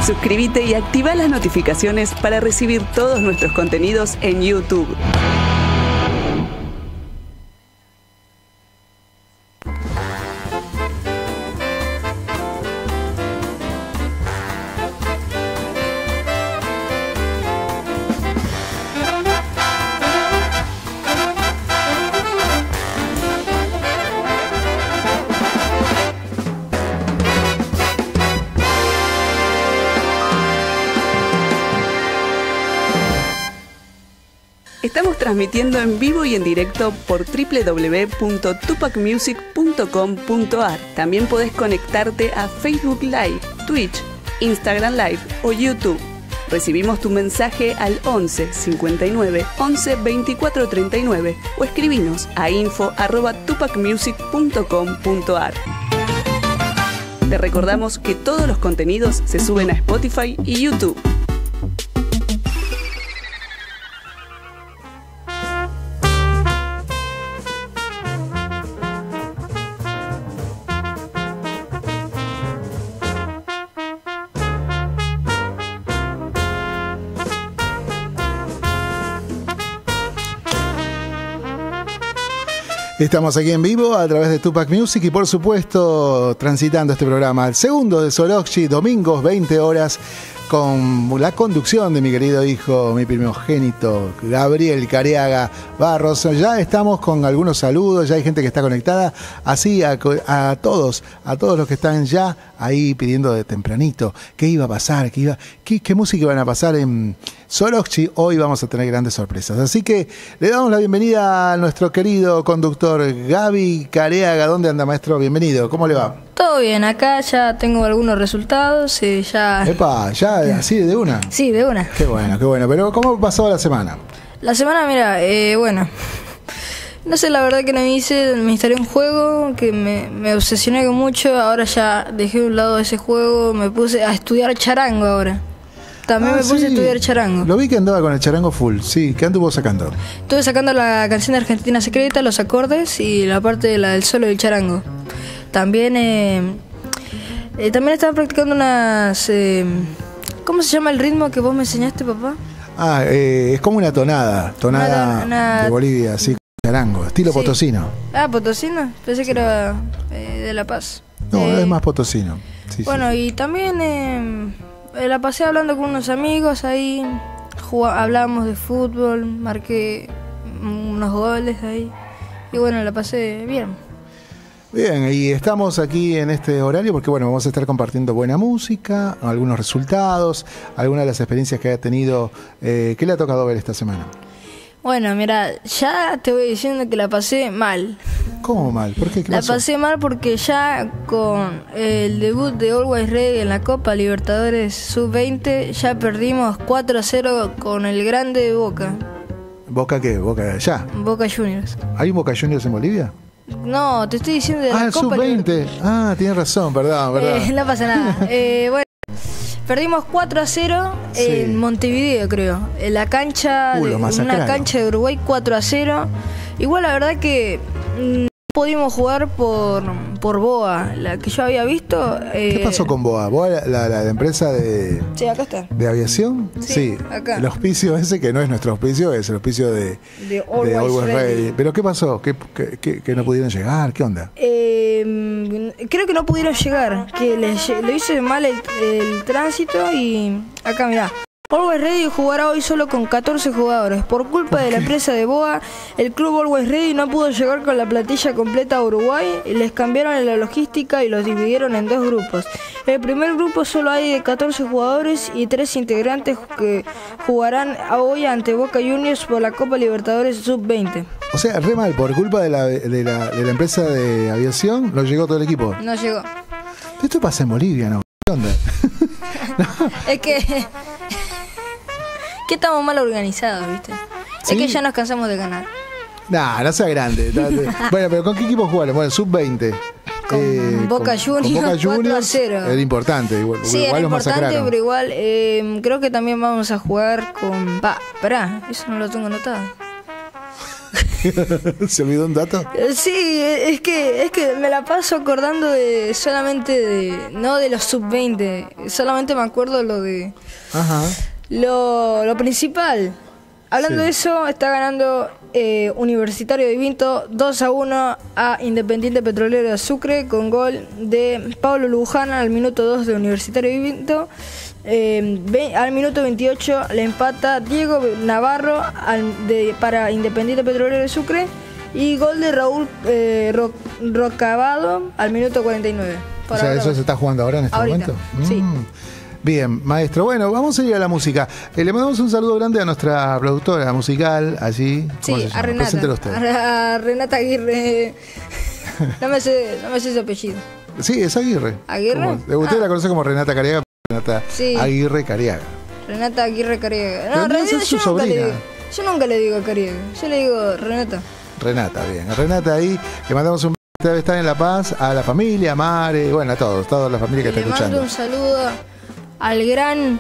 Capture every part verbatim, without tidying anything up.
Suscríbete y activa las notificaciones para recibir todos nuestros contenidos en YouTube. Estamos transmitiendo en vivo y en directo por doble u doble u doble u punto tupac music punto com punto a r. También podés conectarte a Facebook Live, Twitch, Instagram Live o YouTube. Recibimos tu mensaje al once cincuenta y nueve once veinticuatro treinta y nueve o escribinos a info arroba tupac music punto com punto a r. Te recordamos que todos los contenidos se suben a Spotify y YouTube. Estamos aquí en vivo a través de Tupac Music y por supuesto transitando este programa, el segundo de Soroxi, domingos veinte horas, con la conducción de mi querido hijo, mi primogénito, Gabriel Careaga Barros. Ya estamos con algunos saludos, ya hay gente que está conectada, así a, a todos, a todos los que están ya ahí pidiendo de tempranito qué iba a pasar, qué, iba, qué, qué música iban a pasar en Soroxi. Hoy vamos a tener grandes sorpresas, así que le damos la bienvenida a nuestro querido conductor Gaby Careaga. ¿Dónde anda, maestro? Bienvenido, ¿cómo le va? Todo bien, acá ya tengo algunos resultados y ya... Epa, ya así de una. Sí, de una. Qué bueno, qué bueno. Pero ¿cómo pasó la semana? La semana, mira, eh, bueno, no sé, la verdad que no me hice, me instalé un juego que me, me obsesioné con mucho, ahora ya dejé de un lado ese juego, me puse a estudiar charango ahora. También ah, me puse sí. a estudiar charango. Lo vi que andaba con el charango full, sí. ¿Qué anduvo sacando? Estuve sacando la canción de Argentina Secreta, los acordes y la parte de la del solo del charango. También, eh, eh, también estaba practicando unas... Eh, ¿Cómo se llama el ritmo que vos me enseñaste, papá? Ah, eh, es como una tonada, tonada una, una... de Bolivia, así, charango, estilo sí. Potosino. Ah, potosino, pensé sí. que era eh, de La Paz. No, eh, es más potosino. Sí, bueno, sí. y también eh, la pasé hablando con unos amigos ahí, jugá, hablábamos de fútbol, marqué unos goles ahí, y bueno, la pasé bien. Bien, y estamos aquí en este horario porque bueno, vamos a estar compartiendo buena música, algunos resultados, algunas de las experiencias que ha tenido. Eh, ¿Qué le ha tocado ver esta semana? Bueno, mira, ya te voy diciendo que la pasé mal. ¿Cómo mal? ¿Por qué? ¿Qué la pasó? pasé mal porque ya con el debut de Always Ready en la Copa Libertadores sub veinte ya perdimos cuatro a cero con el grande de Boca. ¿Boca qué? ¿Boca de allá? Boca Juniors. ¿Hay un Boca Juniors en Bolivia? No, te estoy diciendo de ah, la el Copa sub veinte. Ah, tienes razón, perdón, perdón. Eh, no pasa nada. eh, bueno, perdimos cuatro a cero sí. en Montevideo, creo. En la cancha, uh, de, una cancha de Uruguay, cuatro a cero. Igual la verdad que no pudimos jugar por, por Boa, la que yo había visto. Eh, ¿Qué pasó con Boa? ¿Boa, la, la, la empresa de, sí, acá está. de aviación? Sí, sí, acá. El auspicio ese, que no es nuestro auspicio, es el auspicio de, de Always, de Always Ready. Ready. ¿Pero qué pasó? ¿Qué, qué, qué, que no pudieron llegar? ¿Qué onda? Eh, creo que no pudieron llegar, que les, le hizo mal el, el tránsito y acá mirá. Always Ready jugará hoy solo con catorce jugadores. Por culpa de la empresa de Boa, el club Always Ready no pudo llegar con la plantilla completa a Uruguay. Les cambiaron la logística y los dividieron en dos grupos. En el primer grupo solo hay de catorce jugadores y tres integrantes que jugarán hoy ante Boca Juniors por la Copa Libertadores sub veinte. O sea, re mal, por culpa de la, de la, de la empresa de aviación, no llegó todo el equipo. No llegó. Esto pasa en Bolivia, ¿no? ¿Qué onda? No. Es que... que estamos mal organizados, ¿viste? ¿Sí? Es que ya nos cansamos de ganar. Nah, no sea grande. Bueno, pero ¿con qué equipo jugaron? Bueno, sub veinte. Con eh, Boca Juniors, Boca Juniors cuatro a cero. Era importante. Igual, sí, igual era los importante, masacraron. Pero igual eh, creo que también vamos a jugar con... Pa, pará, eso no lo tengo anotado. ¿Se olvidó un dato? Sí, es que es que me la paso acordando de solamente de no de los sub veinte, solamente me acuerdo lo de Ajá. lo, lo principal. Hablando Sí. de eso, está ganando eh, Universitario de Vinto dos a uno a Independiente Petrolero de Sucre con gol de Pablo Luján al minuto dos de Universitario de Vinto. Eh, ve, al minuto veintiocho le empata Diego Navarro al, de, para Independiente Petrolero de Sucre y gol de Raúl eh, Ro, Rocabado al minuto cuarenta y nueve. O sea, ¿eso se está jugando ahora en este Ahorita, momento? sí. Mm. Bien, maestro. Bueno, vamos a ir a la música. Eh, le mandamos un saludo grande a nuestra productora musical, allí. ¿Cómo se Sí, llama? a Renata. Preséntelo usted. A, a Renata Aguirre. No me sé, no me sé su apellido. Sí, es Aguirre. ¿Aguirre? Como- usted Ah. la conoce como Renata Cariaga, Renata Sí. Aguirre Cariaga. Renata Aguirre Cariega. Pero No, en debe realidad ser su yo nunca, le sobrina. digo, yo nunca le digo Cariega. Yo le digo Renata. Renata, bien. A Renata ahí, le mandamos un beso, debe estar en La Paz, a la familia, a Mare, bueno, a todos, toda la familia que está Le mando escuchando. un saludo al gran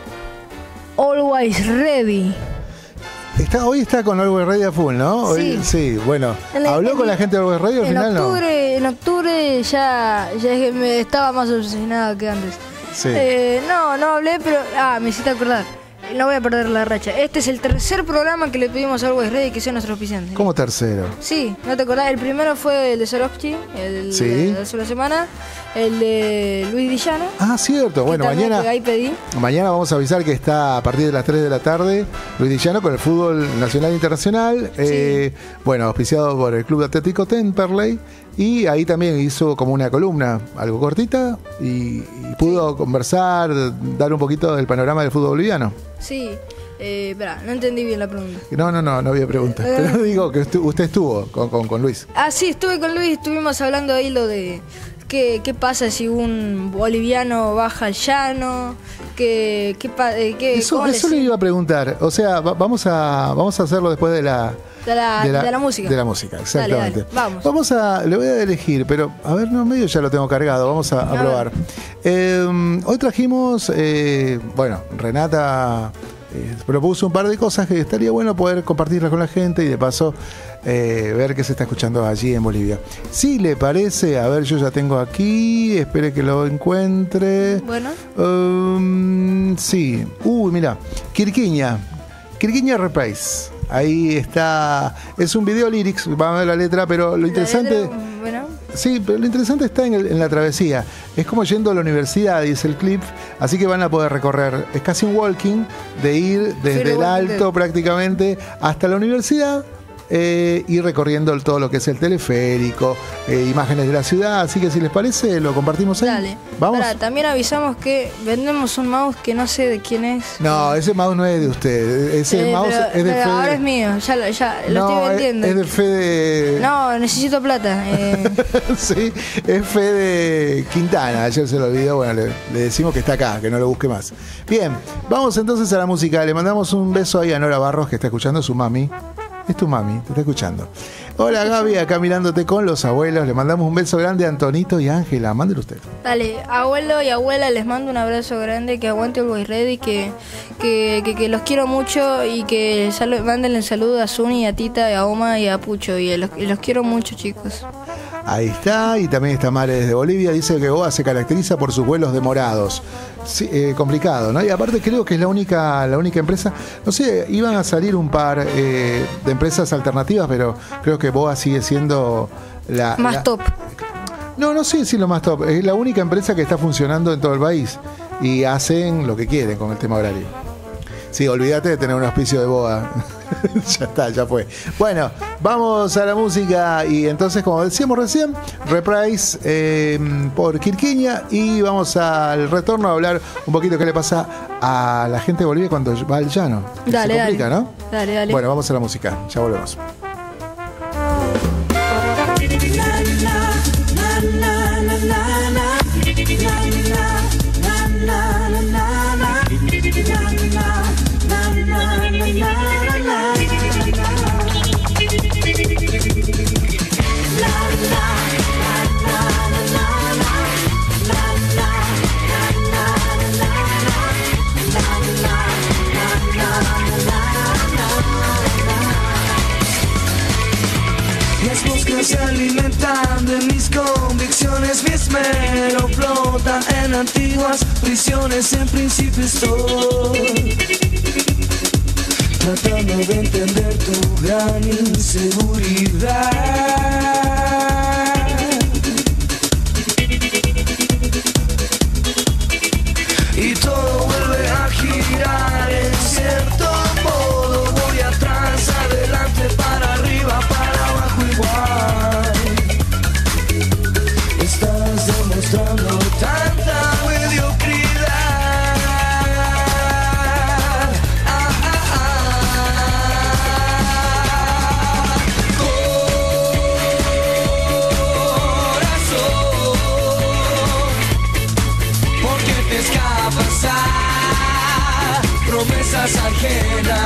Always Ready. Está, hoy está con Always Ready a full, ¿no? Hoy, Sí. sí, bueno. En la- ¿Habló en- con la gente de Always Ready al En final octubre, en octubre ya, ya es que me estaba más obsesionada que antes. Sí. Eh, no, no hablé, pero. Ah, me hiciste acordar. No voy a perder la racha. Este es el tercer programa que le pedimos a Always Ready que sea nuestro auspiciante. no? Como tercero. Sí, ¿no te acordás? El primero fue el de Sorovsky, el Sí. de hace una semana. El de Luis Villano. Ah, cierto. Bueno, que también mañana, ahí pedí. mañana vamos a avisar que está a partir de las tres de la tarde Luis Dillano con el fútbol nacional e internacional. Eh, bueno, auspiciado por el Club Atlético Temperley. Y ahí también hizo como una columna, algo cortita, y, y pudo conversar, dar un poquito del panorama del fútbol boliviano. Sí, eh, espera, no entendí bien la pregunta. No, no, no, no había preguntas. Eh. Pero digo que estu- usted estuvo con, con, con Luis. Ah, sí, estuve con Luis, estuvimos hablando ahí lo de qué, qué pasa si un boliviano baja al llano, qué, qué, pa- eh, qué Eso, cómo le eso le iba a preguntar. O sea, va- vamos a vamos a hacerlo después de la, de la, de la música. De la música, exactamente. Dale, dale, vamos. Vamos a, le voy a elegir, pero a ver, no, medio ya lo tengo cargado, vamos a, a A probar. Eh, hoy trajimos, eh, bueno, Renata eh, propuso un par de cosas que estaría bueno poder compartirlas con la gente y de paso eh, ver qué se está escuchando allí en Bolivia. Si le parece, a ver, yo ya tengo aquí, espere que lo encuentre. Bueno. Um, sí. Uy, mira. Quirquiña. Quirquiña Reprise. Ahí está. Es un video lyrics, vamos a ver la letra, pero lo interesante. La letra, bueno, Sí, pero lo interesante está en, el- en la travesía. Es como yendo a la universidad, dice el clip, así que van a poder recorrer. Es casi un walking de ir desde Sí, el lo alto prácticamente hasta la universidad. Eh, y recorriendo el- todo lo que es el teleférico, eh, imágenes de la ciudad, así que si les parece lo compartimos ahí. dale. Vamos. Pará, también avisamos que vendemos un mouse que no sé de quién es. No, ese mouse no es de usted. Ese Eh, mouse pero, es de pero Fede. ahora es mío, ya, lo- ya lo no, estoy es, vendiendo. es de Fede. No, necesito plata. eh. Sí, es Fede Quintana. Ayer se lo olvidó. Bueno, le, le decimos que está acá, que no lo busque más. Bien, vamos entonces a la música. Le mandamos un beso ahí a Nora Barros, que está escuchando, su mami. Es tu mami, te está escuchando. Hola Gaby, acá mirándote con los abuelos. Le mandamos un beso grande a Antonito y a Ángela. Mándelo usted. Dale, abuelo y abuela, les mando un abrazo grande, que aguante Always Ready, que, que, que, que los quiero mucho y que salu- mándenle saludos a Zuni, a Tita, a Oma y a Pucho. Y los, y los quiero mucho, chicos. Ahí está, y también está Mare desde Bolivia. Dice que Boa se caracteriza por sus vuelos demorados. Sí, eh, complicado, ¿no? Y aparte creo que es la única, la única empresa. No sé, iban a salir un par eh, de empresas alternativas, pero creo que Boa sigue siendo la. Más la- top. No, no sé decir lo más top. Es la única empresa que está funcionando en todo el país. Y hacen lo que quieren con el tema horario. Sí, olvídate de tener un auspicio de Boa. Ya está, ya fue. Bueno, vamos a la música y entonces, como decíamos recién, Reprise eh, por Quirquiña y vamos al retorno a hablar un poquito qué le pasa a la gente de Bolivia cuando va al llano. Que Dale, se complica, dale. ¿no? Dale, dale. Bueno, vamos a la música. Ya volvemos. La es mi esmero, flota en antiguas prisiones, en principio estoy tratando de entender tu gran inseguridad. Y todo vuelve a girar en cierto modo. Voy atrás, adelante, para arriba, para abajo igual. Estás demostrando tanta mediocridad. Ah, ah, ah. Corazón, ¿por qué te escapas a promesas ajenas?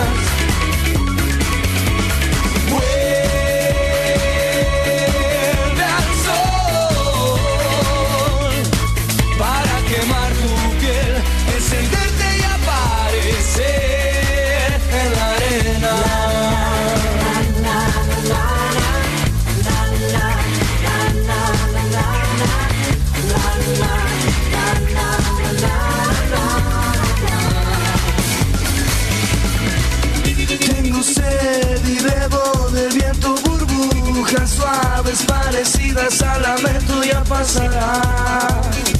Suaves parecidas al lamento ya pasará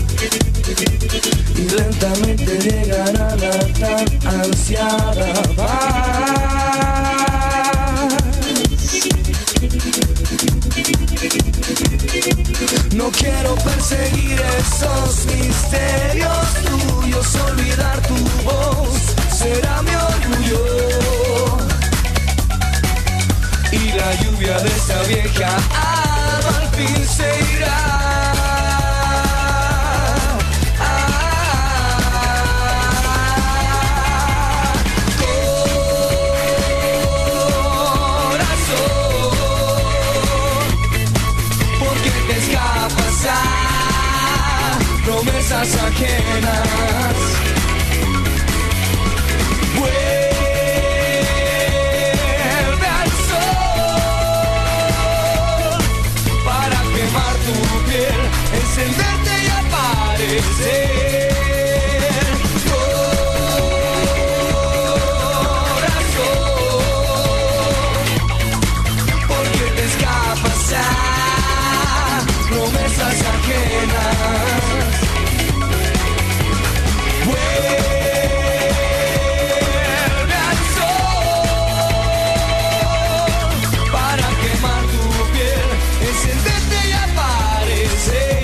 y lentamente llegará la tan ansiada paz. No quiero perseguir esos misterios tuyos, olvidar tu voz será mi orgullo. Y la lluvia de esa vieja alma al fin se irá. Ah, corazón, ¿por qué te escapas a promesas ajenas? Encenderte y aparecer. Corazón, ¿por qué te escapas a promesas ajenas? Vuelve al sol para quemar tu piel. Encenderte y aparecer.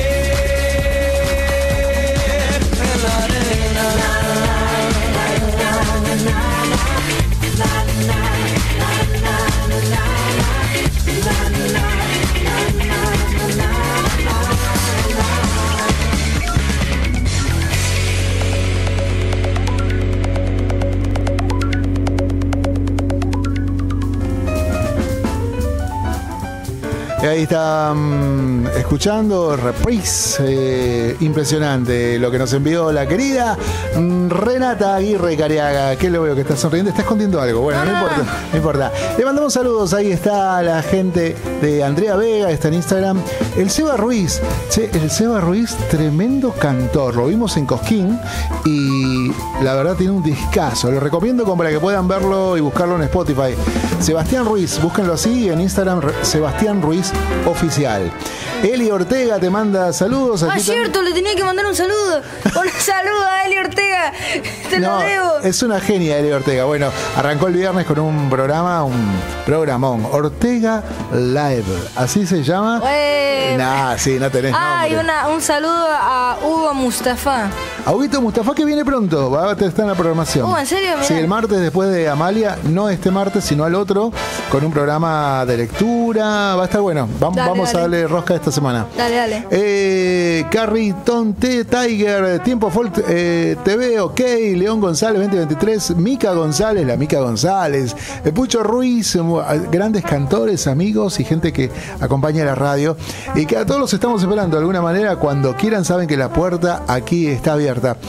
Y ahí está um, escuchando Reprise, eh, impresionante lo que nos envió la querida um, Renata Aguirre Cariaga. Que lo veo que está sonriendo, está escondiendo algo. Bueno, no importa, no importa. Le mandamos saludos, ahí está la gente de Andrea Vega, está en Instagram. El Seba Ruiz, che, el Seba Ruiz, tremendo cantor, lo vimos en Cosquín y la verdad tiene un discazo. Lo recomiendo como para que puedan verlo y buscarlo en Spotify. Sebastián Ruiz, búsquenlo así en Instagram, Sebastián Ruiz Oficial. Eli Ortega te manda saludos. Ah, cierto, le tenía que mandar un saludo. Un saludo a Eli Ortega. Te no, lo debo. Es una genia Eli Ortega. Bueno, arrancó el viernes con un programa, un programón. Ortega Live. Así se llama. Bueno. Nah, sí, no tenés Ah, nombre. y una, un saludo a Hugo Mustafa. A Huguito Mustafa, que viene pronto. Va a estar en la programación. Uh, ¿en serio? Mirá. Sí, el martes después de Amalia. No este martes, sino al otro. Con un programa de lectura. Va a estar bueno. Vamos, Dale, vamos dale. a darle rosca esta semana. Dale, dale. Eh, Carriton T. Tiger, Tiempo Folk eh, T V, ok, León González veinte veintitrés, Mica González, la Mica González, eh, Pucho Ruiz, eh, grandes cantores, amigos y gente que acompaña la radio y que a todos los estamos esperando de alguna manera. Cuando quieran saben que la puerta aquí está abierta.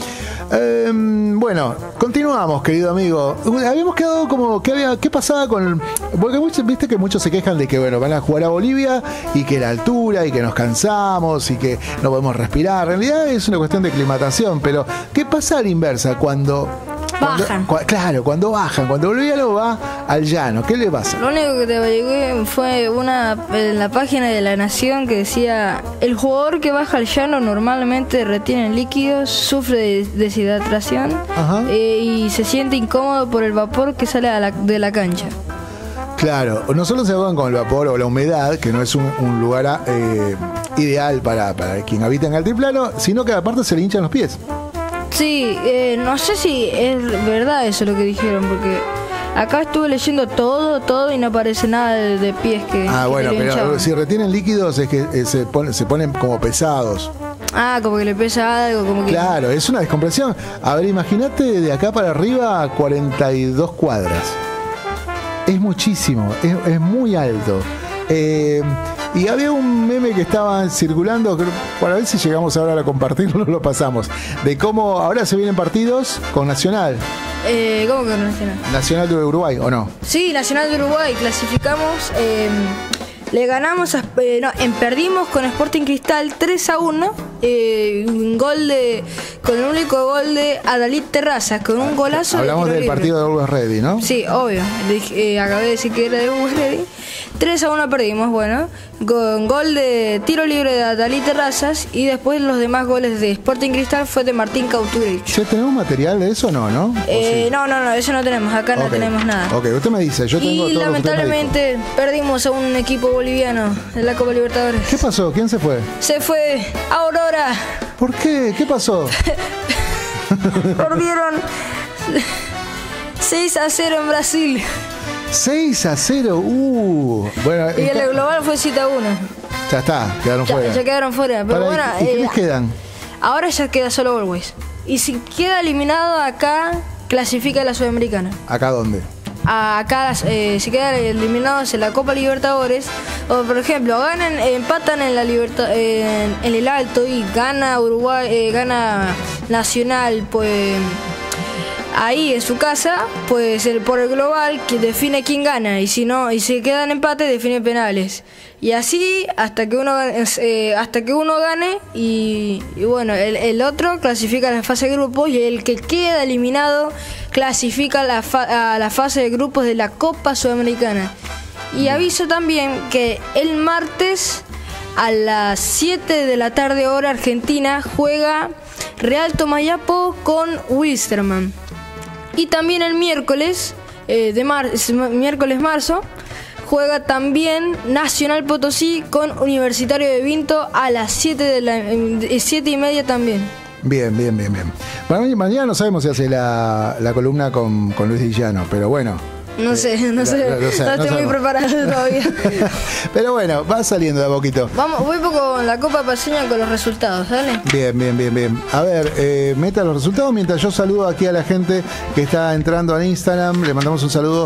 Eh, bueno, continuamos, querido amigo. Habíamos quedado como, ¿qué, había, qué pasaba con...? Porque muchos, viste que muchos se quejan de que, bueno, van a jugar a Bolivia y que la altura y que nos cansamos y que no podemos respirar. En realidad es una cuestión de aclimatación, pero ¿qué pasa a la inversa cuando... Bajan. Cuando, cu- claro, cuando bajan, cuando Boliviano va al llano, ¿qué le pasa? Lo único que te averigué fue una en la página de La Nación que decía: el jugador que baja al llano normalmente retiene líquidos, sufre de deshidratación Ajá. eh, y se siente incómodo por el vapor que sale a la- de la cancha. Claro, no solo se ahogan con el vapor o la humedad, que no es un, un lugar eh, ideal para, para quien habita en altiplano, sino que aparte se le hinchan los pies. Sí, eh, no sé si es verdad eso lo que dijeron, porque acá estuve leyendo todo, todo y no aparece nada de, de pies que... Ah, que bueno, le pero hinchaban. si retienen líquidos es que eh, se, pone- se ponen como pesados. Ah, como que le pesa algo, como que... Claro, es una descompresión. A ver, imagínate de acá para arriba cuarenta y dos cuadras. Es muchísimo, es, es muy alto. Eh, y había un meme que estaba circulando, que para ver si llegamos ahora a compartirlo, lo pasamos, de cómo ahora se vienen partidos con Nacional. Eh, ¿Cómo que Nacional? Nacional de Uruguay, ¿o no? Sí, Nacional de Uruguay, clasificamos, eh, le ganamos, a, eh, no, en, perdimos con Sporting Cristal tres a uno, eh, un gol de, con el único gol de Adalid Terrazas, con un golazo. Hablamos de tiro del libre. partido de Always Ready, ¿no? Sí, obvio, dije, eh, acabé de decir que era de Always Ready. tres a uno perdimos, bueno, con gol de tiro libre de Adalid Terrazas y después los demás goles de Sporting Cristal fue de Martín Cauturich. Che, ¿tenemos material de eso o no, no? ¿O Eh, sí? no, no, no, eso no tenemos, acá no Ok. tenemos nada. Ok, usted me dice, yo tengo Y todo lo que usted me dijo. lamentablemente perdimos a un equipo boliviano de la Copa Libertadores. ¿Qué pasó? ¿Quién se fue? Se fue Aurora. ¿Por qué? ¿Qué pasó? Perdieron seis a cero en Brasil. seis a cero. Uh. Bueno, Y en ca- el global fue siete a uno. ya está, quedaron Ya, fuera. ya quedaron fuera. Pero Pará, bueno, ¿y, y eh, quiénes quedan? ahora ya queda solo Always. Y si queda eliminado acá, clasifica a la Sudamericana. ¿Acá dónde? Acá eh, si quedan eliminados en la Copa Libertadores, o por ejemplo ganan, empatan en la liberta, en, en el Alto y gana Uruguay, eh, gana Nacional, pues ahí en su casa, pues el, por el global que define quién gana, y si no, y si quedan empate define penales. Y así hasta que uno gane, eh, hasta que uno gane y, y bueno, el, el otro clasifica a la fase de grupos y el que queda eliminado clasifica a la, fa- a la fase de grupos de la Copa Sudamericana. Y aviso también que el martes a las siete de la tarde hora argentina juega Real Tomayapo con Wilstermann. Y también el miércoles, eh, de mar miércoles marzo, juega también Nacional Potosí con Universitario de Vinto a las siete de la eh, siete y media también. Bien, bien, bien, bien. Bueno, mañana no sabemos si hace la, la columna con, con Luis Dillano, pero bueno. No sé, no La- sé, la- lo sé, no no estoy muy sabemos. preparado todavía. Pero bueno, va saliendo de a poquito. Vamos, voy poco con la Copa Paseña con los resultados, ¿dale? Bien, bien, bien, bien. A ver, eh, meta los resultados mientras yo saludo aquí a la gente que está entrando al Instagram. Le mandamos un saludo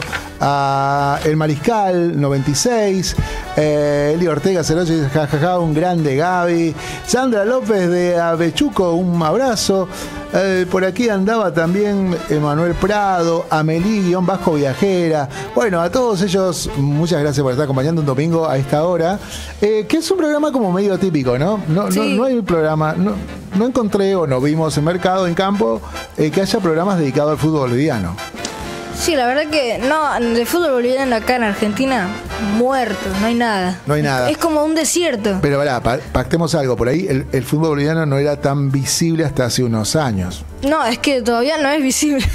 a El Mariscal noventa y seis, eh, Eli Ortega cero ocho dice jajaja, un grande Gaby. Sandra López de Avechuco, un abrazo. Eh, por aquí andaba también Emanuel Prado, Amelí, guión bajo viajera. Bueno, a todos ellos, muchas gracias por estar acompañando un domingo a esta hora. Eh, que es un programa como medio atípico, ¿no? No, no, Sí. no hay programa, no, no encontré o no vimos en mercado, en campo, eh, que haya programas dedicados al fútbol boliviano. Sí, la verdad que no, de fútbol boliviano acá en Argentina, muerto, no hay nada. No hay nada. Es como un desierto. Pero pará, pa- pactemos algo. Por ahí el, el fútbol boliviano no era tan visible hasta hace unos años. No, es que todavía no es visible.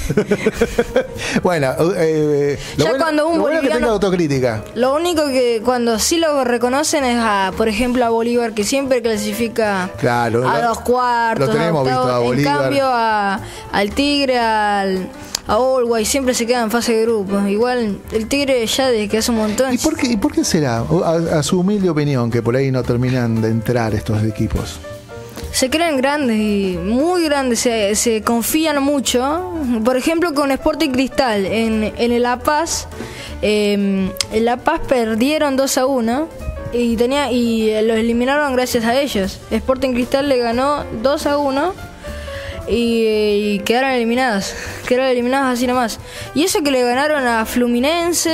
Bueno, eh, lo Ya bueno, cuando un lo bueno es que boliviano- tenga autocrítica. Lo único que cuando sí lo reconocen es a, por ejemplo, a Bolívar, que siempre clasifica Claro, a lo- los cuartos. lo tenemos octavos. visto a Bolívar. En cambio, a, al Tigre, al, a Uruguay, siempre se queda en fase de grupo. Igual el Tigre ya desde que hace un montón. ¿Y por qué, y por qué será, O a, a su humilde opinión, que por ahí no terminan de entrar estos equipos? Se creen grandes y muy grandes, se, se confían mucho. Por ejemplo, con Sporting Cristal en, en el La Paz, eh, en La Paz perdieron dos a uno y, tenía, y los eliminaron gracias a ellos. Sporting Cristal le ganó dos a uno y, y quedaron eliminadas. Quedaron eliminadas así nomás. Y eso que le ganaron a Fluminense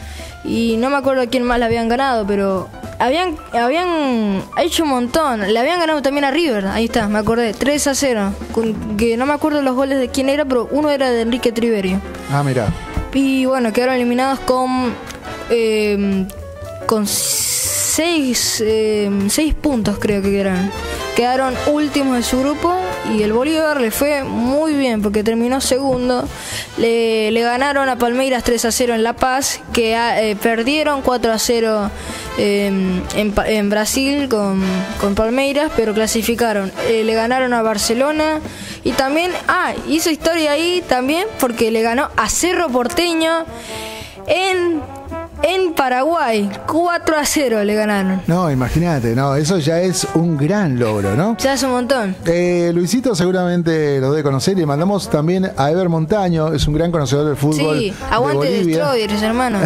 y no me acuerdo a quién más le habían ganado, pero habían habían hecho un montón. Le habían ganado también a River, ahí está, me acordé, tres a cero. Con, que no me acuerdo los goles de quién era, pero uno era de Enrique Triverio. Ah, mira. Y bueno, quedaron eliminados con eh, con seis, eh, seis puntos, creo que eran. Quedaron últimos de su grupo y el Bolívar le fue muy bien porque terminó segundo. Le, le ganaron a Palmeiras tres a cero en La Paz, que eh, perdieron cuatro a cero eh, en, en Brasil con, con Palmeiras, pero clasificaron. Eh, le ganaron a Barcelona y también, ah, hizo historia ahí también porque le ganó a Cerro Porteño en... En Paraguay, cuatro a cero le ganaron. No, imagínate, no, eso ya es un gran logro, ¿no? Ya es un montón. Eh, Luisito seguramente lo debe conocer y le mandamos también a Ever Montaño, es un gran conocedor del fútbol. Sí, aguante de Destroyers, hermano.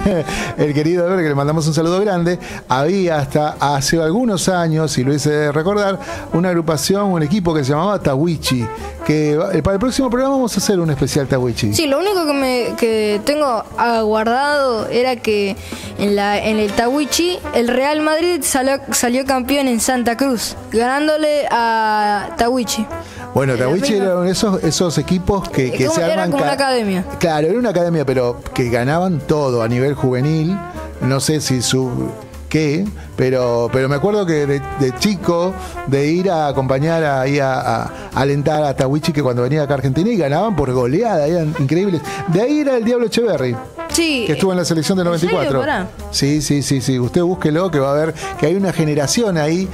El querido Ever, que le mandamos un saludo grande. Había hasta hace algunos años, y lo hice recordar, una agrupación, un equipo que se llamaba Tawichi. Que para el próximo programa vamos a hacer un especial Tawichi. Sí, lo único que me que tengo aguardado era que en la en el Tawichi el Real Madrid salió, salió campeón en Santa Cruz, ganándole a Tawichi. Bueno, Tawichi eran esos, esos equipos que, que se arman. Era como una academia. Claro, era una academia, pero que ganaban todo a nivel juvenil. No sé si su... qué, pero, pero me acuerdo que de, de chico, de ir a acompañar ahí a, a, a alentar a Tawichi, que cuando venía acá a Argentina y ganaban por goleada, eran increíbles. De ahí era el Diablo Echeverri. Sí. Que estuvo en la selección del noventa y cuatro. ¿En serio? Sí, sí, sí, sí. Usted búsquelo, que va a ver que hay una generación ahí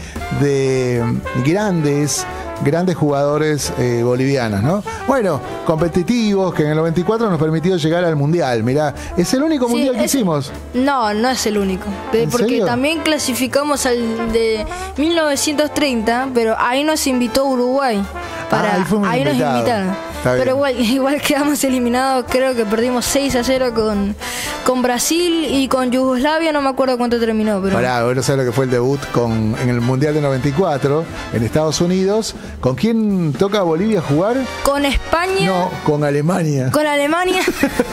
de grandes, grandes jugadores eh, bolivianos, ¿no? Bueno, competitivos, que en el noventa y cuatro nos permitió llegar al Mundial. Mirá, es el único Sí, Mundial que es- hicimos. No, no es el único. De- ¿En porque serio? también clasificamos al de mil novecientos treinta, pero ahí nos invitó Uruguay. Para, Ah, ahí fuimos ahí nos invitados. invitaron. Está bien. Pero igual, igual quedamos eliminados, creo que perdimos seis a cero con, con Brasil y con Yugoslavia, no me acuerdo cuánto terminó. Pero Pará, vos no sabés lo que fue el debut con, en el Mundial de noventa y cuatro en Estados Unidos. ¿Con quién toca Bolivia jugar? con España, No, con Alemania. con Alemania,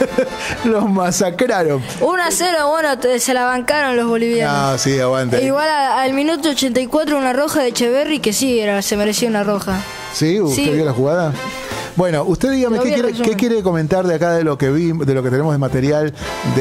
Los masacraron. uno a cero, bueno, te- se la bancaron los bolivianos. No, sí, aguante. Igual a- al minuto ochenta y cuatro una roja de Echeverri, que sí, era, se merecía una roja. ¿Sí? ¿Usted Sí. vio la jugada? Bueno, usted dígame, Lo ¿qué vi el quiere, resumen. ¿qué quiere comentar de acá de lo que vi, de lo que tenemos de material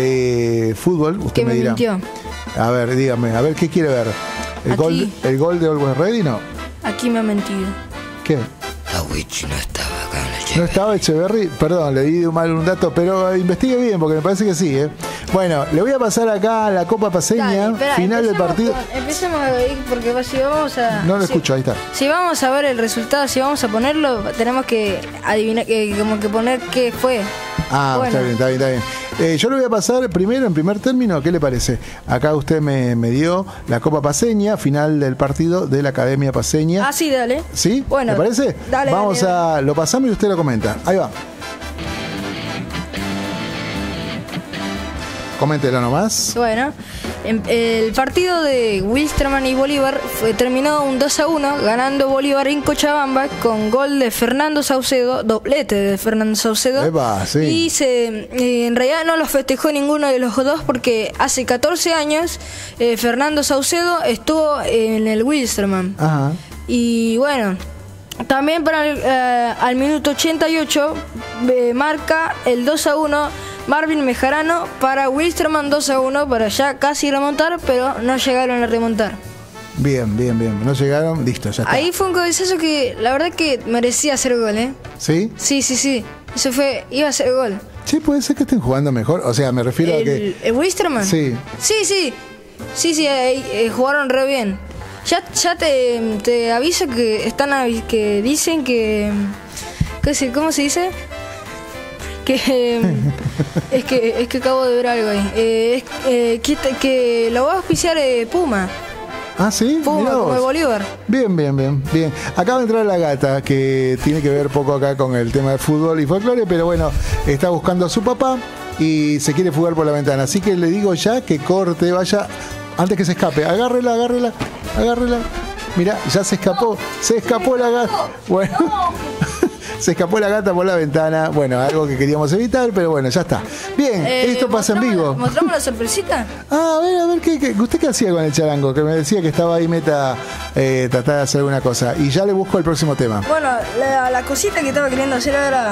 de fútbol? Usted Que me dirá. mintió. A ver, dígame, a ver, ¿qué quiere ver? ¿El, Aquí. gol, ¿El gol de Always Ready? No. Aquí me ha mentido. ¿Qué? Tawichi no estaba acá en la ¿No estaba Echeverri? Perdón, le di mal un dato, pero investigue bien porque me parece que sí, ¿eh? Bueno, le voy a pasar acá la Copa Paceña, Dale, espera, final del empecemos partido. con- empecemos ahí, porque si vamos a... No lo si- escucho, ahí está. Si vamos a ver el resultado, si vamos a ponerlo, tenemos que adivinar, eh, como que poner qué fue. Ah, Bueno. está bien, está bien, está bien. Eh, yo le voy a pasar primero, en primer término, ¿qué le parece? Acá usted me, me dio la Copa Paceña, final del partido de la Academia Paceña. Ah, sí, dale. ¿Sí? Bueno, ¿Le parece? dale, Vamos dale, a... Lo pasamos y usted lo comenta. Ahí va. Coméntelo nomás. Bueno, em- el partido de Wilstermann y Bolívar fue, terminó un dos a uno, ganando Bolívar en Cochabamba con gol de Fernando Saucedo, doblete de Fernando Saucedo. Epa, sí. Y se, eh, en realidad no los festejó ninguno de los dos porque hace catorce años eh, Fernando Saucedo estuvo en el Wilstermann. Ajá. Y bueno, también para el, eh, al minuto ochenta y ocho eh, marca el dos a uno Marvin Mejarano para Wilstermann, dos a uno para ya casi remontar, pero no llegaron a remontar. Bien, bien, bien. No llegaron, listo, ya está. Ahí fue un cabezazo que la verdad que merecía hacer gol, ¿eh? ¿Sí? Sí, sí, sí. Eso fue, iba a ser gol. Sí, puede ser que estén jugando mejor. O sea, me refiero a que... ¿El, el Wilstermann? Sí. Sí, sí. Sí, sí, ahí, eh, jugaron re bien. Ya, ya te, te aviso que están avi- que dicen que, que se- ¿cómo se dice? Que eh, es que es que acabo de ver algo ahí. Eh, es, eh, que, te- que lo va a auspiciar eh, Puma. Ah, ¿sí? Puma, Mirá como vos. el Bolívar. Bien, bien, bien, bien. Acaba de entrar la gata, que tiene que ver poco acá con el tema de fútbol y folclore, pero bueno, está buscando a su papá y se quiere fugar por la ventana. Así que le digo ya que corte, vaya, antes que se escape. Agárrela, agárrela, agárrela. Mirá, ya se escapó, se escapó la gata. Bueno. Se escapó la gata por la ventana. Bueno, algo que queríamos evitar, pero bueno, ya está. Bien, Eh, esto pasa en vivo. ¿Mostramos la sorpresita? Ah, a ver, a ver, ¿qué, qué, ¿usted qué hacía con el charango? Que me decía que estaba ahí meta, eh, tratar de hacer alguna cosa. Y ya le busco el próximo tema. Bueno, la, la cosita que estaba queriendo hacer ahora.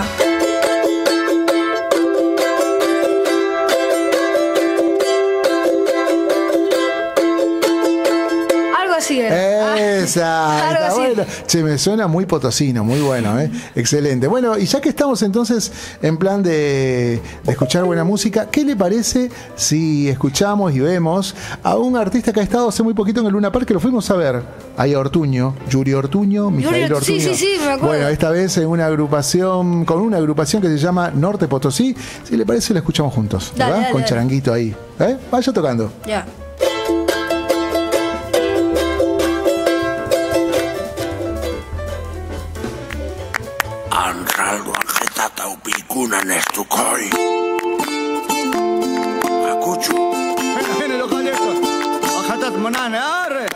Algo así era. Esa, Algo está así. bueno. Che, me suena muy potosino, muy bueno, ¿eh? Excelente. Bueno, y ya que estamos entonces en plan de, de escuchar buena música, ¿qué le parece si escuchamos y vemos a un artista que ha estado hace muy poquito en el Luna Park, que lo fuimos a ver? Ahí a Ortuño, Yuri Ortuño, Mijail Yuri- sí, Ortuño. sí, sí, me acuerdo. Bueno, esta vez en una agrupación, con una agrupación que se llama Norte Potosí. Si le parece, la escuchamos juntos, Dale, ¿verdad? dale, Con dale. charanguito ahí. ¿Eh? Vaya tocando. Ya. Anraldo anjetata upikuna nestukoi. Akuchu. Viene los gallegos. Bajatat manane, arre.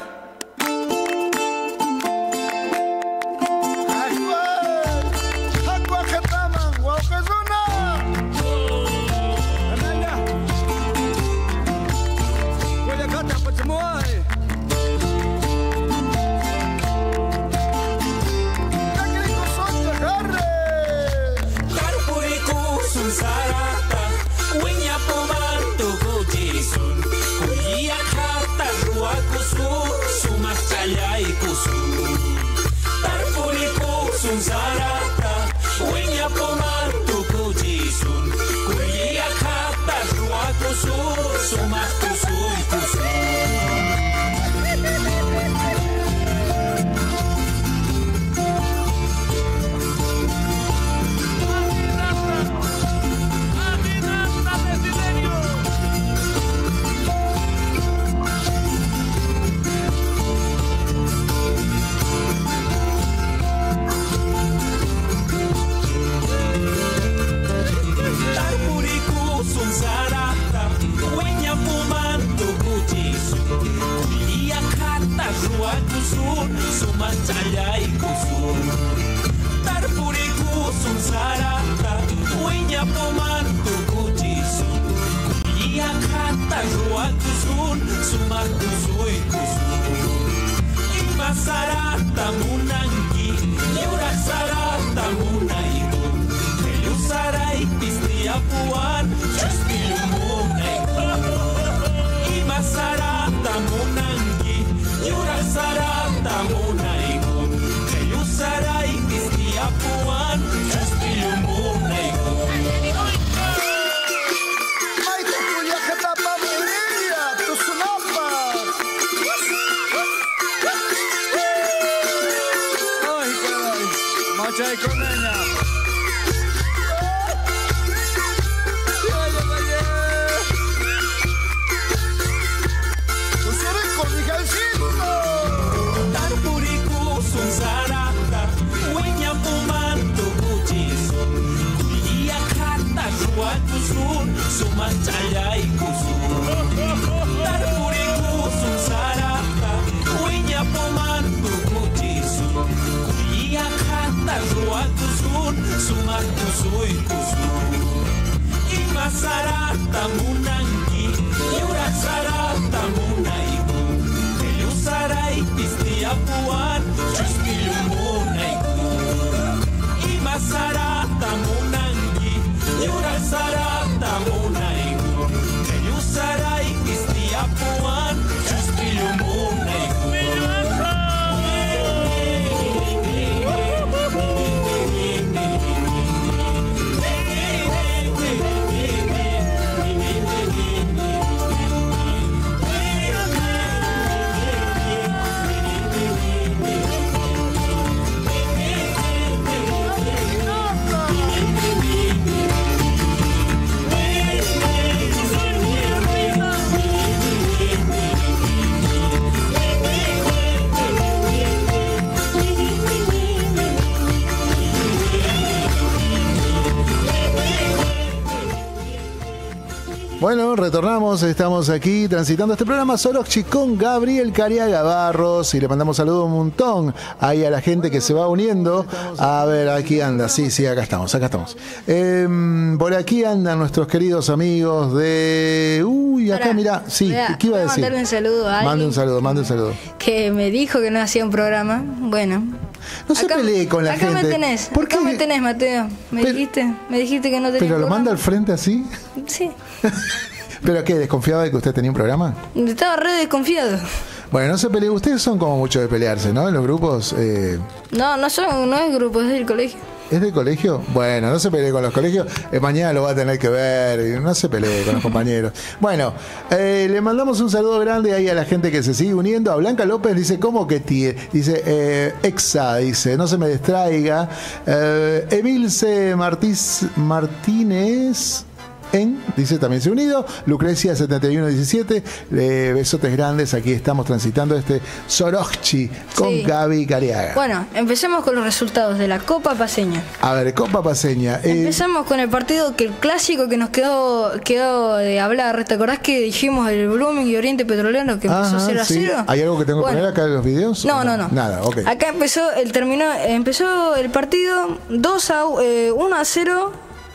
Bueno, retornamos, estamos aquí transitando este programa Sorocchi con Gabriel Cariaga Barros y le mandamos saludos un montón ahí a la gente que se va uniendo. A ver, aquí anda, sí, sí, acá estamos, acá estamos. Eh, por aquí andan nuestros queridos amigos de... Uy, acá mirá, sí, ¿qué iba a decir? Mandarle un saludo a alguien. Mande un saludo, mande un saludo. Que me dijo que no hacía un programa. Bueno. No se acá, pelee con la acá gente. Me tenés, ¿Por acá qué? me tenés, Mateo. Me pero, dijiste, me dijiste que no tenía ¿Pero lo programa. manda al frente así? Sí. ¿Pero qué? ¿Desconfiaba de que usted tenía un programa? Estaba re desconfiado. Bueno, no se pelee. Ustedes son como mucho de pelearse, ¿no? En los grupos... Eh... No, no son, no es grupo, es del colegio. ¿Es del colegio? Bueno, no se pelee con los colegios. Eh, mañana lo va a tener que ver. No se pelee con los compañeros. Bueno, eh, le mandamos un saludo grande ahí a la gente que se sigue uniendo. A Blanca López dice, ¿cómo que tie? Dice, eh, Exa, dice, no se me distraiga. Eh, Emilce Martís, Martínez... En, dice también se ha unido. Lucrecia setenta y uno diecisiete, eh, besotes grandes. Aquí estamos transitando este Sorocchi con sí. Gaby Cariaga. Bueno, empecemos con los resultados de la Copa Paceña. A ver, Copa Paceña. Eh, Empezamos con el partido que el clásico que nos quedó quedó de hablar. ¿Te acordás que dijimos el Blooming y Oriente Petrolero que empezó ajá, cero a sí. cero? ¿Hay algo que tengo que bueno, poner acá en los videos? No, no, no. Nada, ok. Acá empezó el terminó, empezó el partido dos a uno a cero.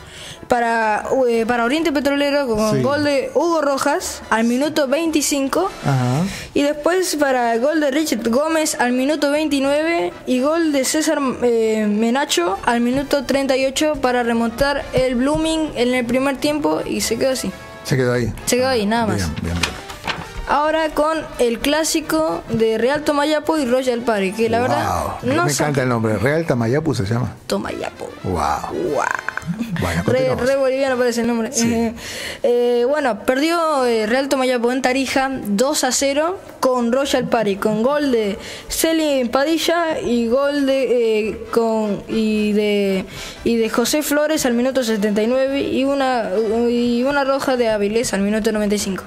Para, eh, para Oriente Petrolero con sí. gol de Hugo Rojas al minuto veinticinco. Ajá. Y después para gol de Richard Gómez al minuto veintinueve y gol de César eh, Menacho al minuto treinta y ocho para remontar el Blooming en el primer tiempo y se quedó así. Se quedó ahí. Se quedó ahí, nada más. Bien, bien, bien. Ahora con el clásico de Real Tomayapo y Royal Party, que la wow. verdad no me encanta el nombre. Real Tomayapo se llama. Tomayapo. Wow. Wow. Bueno, re, re boliviano parece el nombre. Sí. Eh, eh, bueno, perdió eh, Real Tomayapo en Tarija dos a cero con Royal Party, con gol de Celi Padilla y gol de eh, con y de y de José Flores al minuto setenta y nueve y una y una roja de Avilés al minuto noventa y cinco.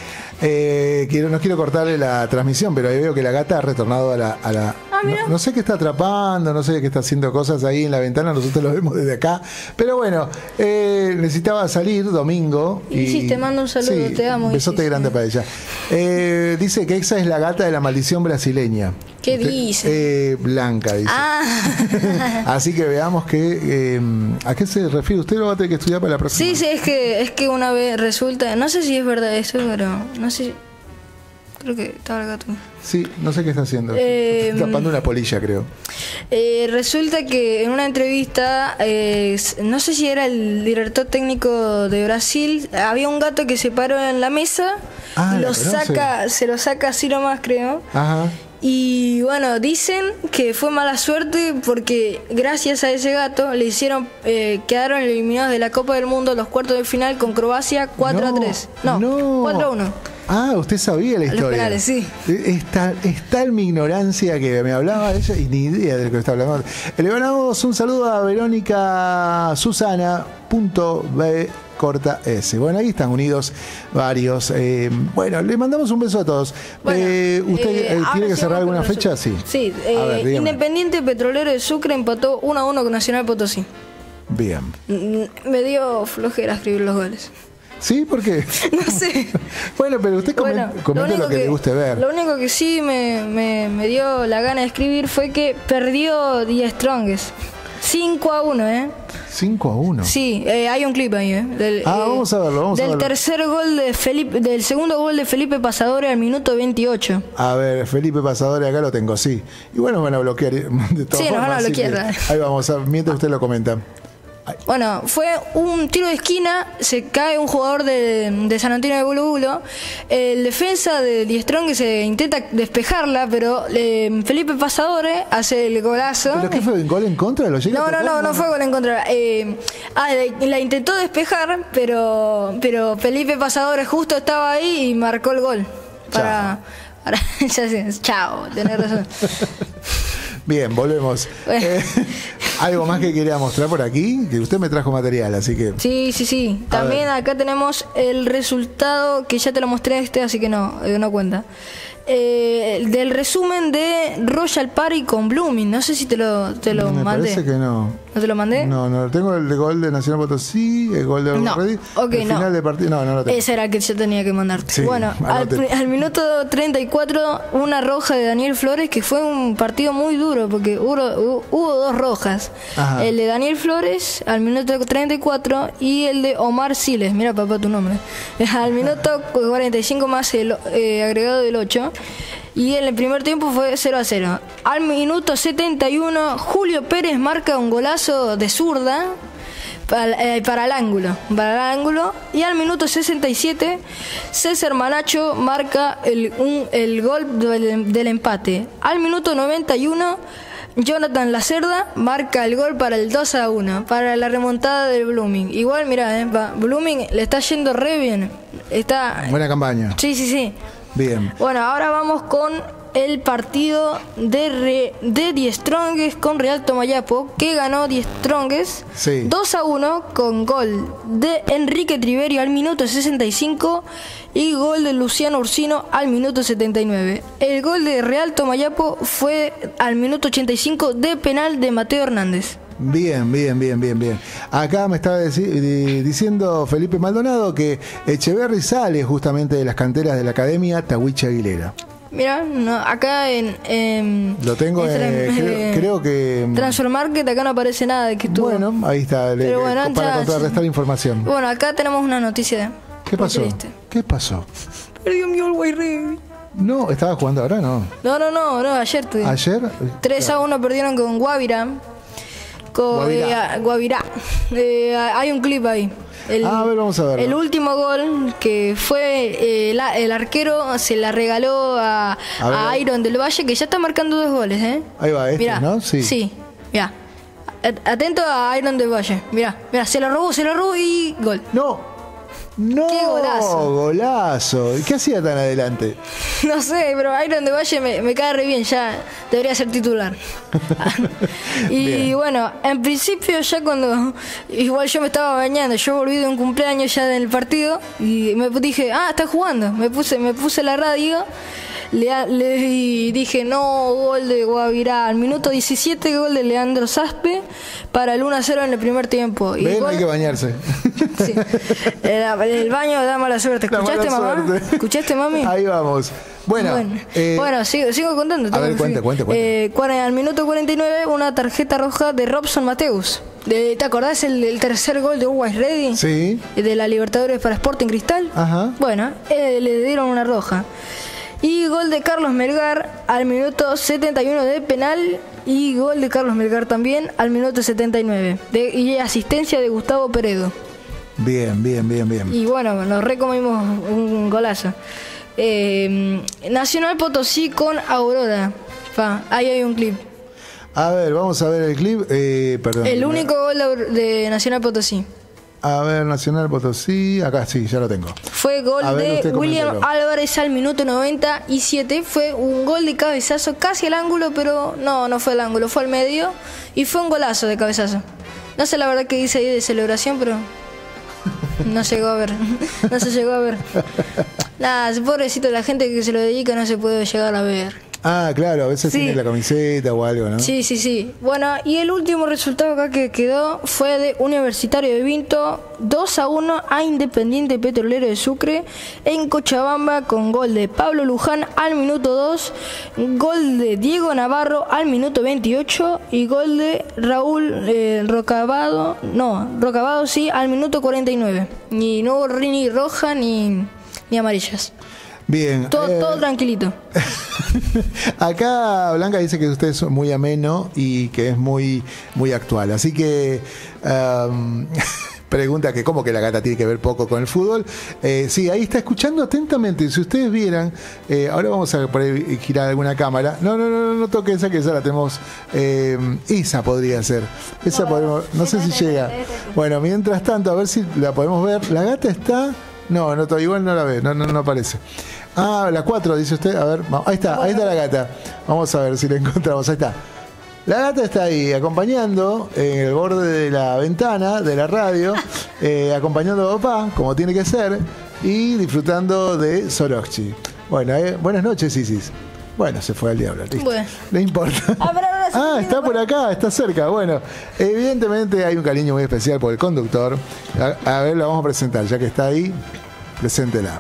Eh, quiero, no quiero cortarle la transmisión, pero ahí veo que la gata ha retornado a la... A la ah, no, no sé qué está atrapando, no sé qué está haciendo cosas ahí en la ventana, nosotros lo vemos desde acá. Pero bueno, eh, necesitaba salir domingo. Y, y sí, te mando un saludo, sí, te amo. Un besote grande para ella. Eh, dice que Exa es la gata de la maldición brasileña. ¿Qué Usted, dice? Eh, Blanca, dice. Ah. Así que veamos que, eh, a qué se refiere. Usted lo va a tener que estudiar para la próxima. Sí, sí, es que, es que una vez resulta, no sé si es verdad eso, pero no sé, creo que estaba el gato. Sí, no sé qué está haciendo. Eh, está tapando una polilla, creo. Eh, resulta que en una entrevista, eh, no sé si era el director técnico de Brasil, había un gato que se paró en la mesa, ah, lo saca, se lo saca así nomás, creo. Ajá. Y bueno, dicen que fue mala suerte porque gracias a ese gato le hicieron, eh, quedaron eliminados de la Copa del Mundo los cuartos de final con Croacia cuatro a tres. No, no. cuatro a uno. Ah, usted sabía la historia. Los penales, sí. Está, está en mi ignorancia que me hablaba de ella y ni idea de lo que está hablando. Le mandamos un saludo a Verónica Susana punto B corta S. Bueno, ahí están unidos varios. Eh, bueno, le mandamos un beso a todos. Bueno, eh, ¿Usted eh, tiene que cerrar alguna fecha? Sí. Sí, eh, a ver, Independiente Petrolero de Sucre empató uno a uno con Nacional Potosí. Bien. Me dio flojera escribir los goles. ¿Sí? ¿Por qué? No sé. Bueno, pero usted comenta, bueno, comenta lo, lo que, que le guste ver. Lo único que sí me, me, me dio la gana de escribir fue que perdió The Strongest. cinco a uno, ¿eh? cinco a uno. Sí, eh, hay un clip ahí, ¿eh? Del, ah, eh, vamos a verlo, vamos del a verlo. tercer gol de Felipe, del segundo gol de Felipe Pasadore al minuto veintiocho. A ver, Felipe Pasadore, acá lo tengo, sí. Y bueno, van a bloquear de todas sí, formas, nos van a bloquear. Ahí vamos, a, mientras usted lo comenta. Bueno, fue un tiro de esquina, se cae un jugador de, de San Antonio de Bulo Bulo, el defensa de Die Strong que se intenta despejarla, pero eh, Felipe Pasadore hace el golazo. ¿Pero qué fue? ¿Un gol en contra? ¿Lo llega no, a no, no, no fue gol en contra. Eh, ah, la, la intentó despejar, pero, pero Felipe Pasadore justo estaba ahí y marcó el gol. Para, para ya sé, chao, tenés razón. Bien, volvemos. Bueno. Eh, ¿Algo más que quería mostrar por aquí? Que usted me trajo material, así que... Sí, sí, sí. También acá tenemos el resultado, que ya te lo mostré este, así que no, no cuenta. Eh, del resumen de Royal Party con Blooming. No sé si te lo, te lo Me mandé. parece que no. ¿No te lo mandé? No, no, tengo el de gol de Nacional Potosí, el gol de No, Ready, ok, el no. final de partido. No, no lo tengo. Ese era el que yo tenía que mandarte. Sí, bueno, al, anote. pri- al minuto treinta y cuatro, una roja de Daniel Flores, que fue un partido muy duro, porque hubo, hubo, hubo dos rojas. Ajá. El de Daniel Flores al minuto treinta y cuatro y el de Omar Siles, mira papá tu nombre, al minuto cuarenta y cinco más el eh, agregado del ocho. Y en el primer tiempo fue cero a cero. Al minuto setenta y uno, Julio Pérez marca un golazo de zurda para, eh, para el ángulo. Para el ángulo. Y al minuto sesenta y siete, César Manacho marca el, un, el gol del, del empate. Al minuto noventa y uno, Jonathan Lacerda marca el gol para el dos a uno, para la remontada del Blooming. Igual, mira, eh, va, Blooming le está yendo re bien. Está... Buena campaña. Sí, sí, sí. Bien. Bueno, ahora vamos con el partido de, Re, de Die Strongest con Real Tomayapo, que ganó Die Strongest Sí. dos a uno con gol de Enrique Triverio al minuto sesenta y cinco y gol de Luciano Ursino al minuto setenta y nueve. El gol de Real Tomayapo fue al minuto ochenta y cinco de penal de Mateo Hernández. Bien, bien, bien, bien, bien. Acá me estaba deci- di- diciendo Felipe Maldonado que Echeverry sale justamente de las canteras de la Academia Tahuichi Aguilera. Mira, no, acá en, en Lo tengo, en eh, Tran- creo, creo que... Transfer Market acá no aparece nada de que estuvo. Bueno, ahí está, le- Pero bueno, para ya- contrarrestar información. Bueno, acá tenemos una noticia. ¿Qué muy pasó? triste. ¿Qué pasó? Perdió mi Always Ready. No, estaba jugando ahora, ¿no? No, no, no, no, ayer te Ayer. tres a uno perdieron con Guavirá. Con Guavirá. eh, Guavirá. Eh, hay un clip ahí. El, Ah, a ver, vamos a verlo. El último gol que fue eh, la- el arquero se la regaló a, A ver. a Iron del Valle, que ya está marcando dos goles, ¿eh? Ahí va, este, Mirá, ¿no? Sí. Sí, mira. Atento a Iron del Valle. Mira, mira, se la robó, se la robó y gol. No. No, ¡Qué golazo! golazo. ¿Y qué hacía tan adelante? No sé, pero Iron de Valle me, me cae re bien, ya debería ser titular. Y Bien. bueno, en principio ya cuando, igual yo me estaba bañando, yo volví de un cumpleaños ya del partido y me dije, ah, está jugando, me puse, me puse la radio. Le, le y dije, no, gol de Guavirá. Al minuto diecisiete, gol de Leandro Saspe para el uno a cero en el primer tiempo. Y Ven, gol- hay que bañarse. Sí. El, el baño da mala suerte. La ¿Escuchaste, mala mamá? suerte. ¿Escuchaste, mami? Ahí vamos. Bueno, Bueno, eh, bueno, sigo, sigo contando. a ver, tengo- cuente, cuente, cuente. Eh, cuare- al minuto cuarenta y nueve, una tarjeta roja de Robson Mateus. De- ¿Te acordás el, el tercer gol de Always Ready? sí. De la Libertadores para Sporting Cristal. Ajá. Bueno, eh, le dieron una roja. Y gol de Carlos Melgar al minuto setenta y uno de penal. Y gol de Carlos Melgar también al minuto setenta y nueve. De, y asistencia de Gustavo Peredo. Bien, bien, bien, bien. Y bueno, nos recomimos un golazo. Eh, Nacional Potosí con Aurora. Pa, ahí hay un clip. A ver, vamos a ver el clip. Eh, perdón. El único gol de, Aur- de Nacional Potosí. A ver, Nacional Potosí. Acá sí, ya lo tengo. Fue gol A ver, de usted William coméntelo. Álvarez al minuto noventa y siete. Fue un gol de cabezazo casi al ángulo, pero no, no fue al ángulo, fue al medio. Y fue un golazo de cabezazo. No sé la verdad que dice ahí de celebración, pero no llegó a ver. No se llegó a ver. Nada, pobrecito, la gente que se lo dedica no se puede llegar a ver. Ah, claro, a veces Sí. tiene la camiseta o algo, ¿no? Sí, sí, sí. Bueno, y el último resultado acá que quedó fue de Universitario de Vinto dos a uno a Independiente Petrolero de Sucre en Cochabamba con gol de Pablo Luján al minuto dos, gol de Diego Navarro al minuto veintiocho y gol de Raúl eh, Rocabado, no, Rocabado sí, al minuto cuarenta y nueve. Y no hubo ni roja ni, ni amarillas. Bien. Todo, eh, todo tranquilito. Acá Blanca dice que usted es muy ameno y que es muy, muy actual. Así que um, pregunta que cómo que la gata tiene que ver poco con el fútbol. Eh, sí, ahí está escuchando atentamente. Si ustedes vieran, eh, ahora vamos a por ahí girar alguna cámara. No, no, no, no, no toque esa, que esa la tenemos. Eh, esa podría ser. Esa podemos, no sé si llega. Bueno, mientras tanto, a ver si la podemos ver. La gata está. No, no, igual no la ve, no, no, no aparece. Ah, la cuatro, dice usted. A ver, ahí está, ahí está la gata. Vamos a ver si la encontramos. Ahí está. La gata está ahí acompañando en el borde de la ventana de la radio, eh, acompañando a papá, como tiene que ser, y disfrutando de Sorochi. Bueno, eh, buenas noches, Isis. Bueno, se fue al diablo, listo. Bueno. No importa. Ah, pero ahora se Ah, me está olvidó por acá, está cerca. Bueno, evidentemente hay un cariño muy especial por el conductor. A, a ver, la vamos a presentar, ya que está ahí, preséntela.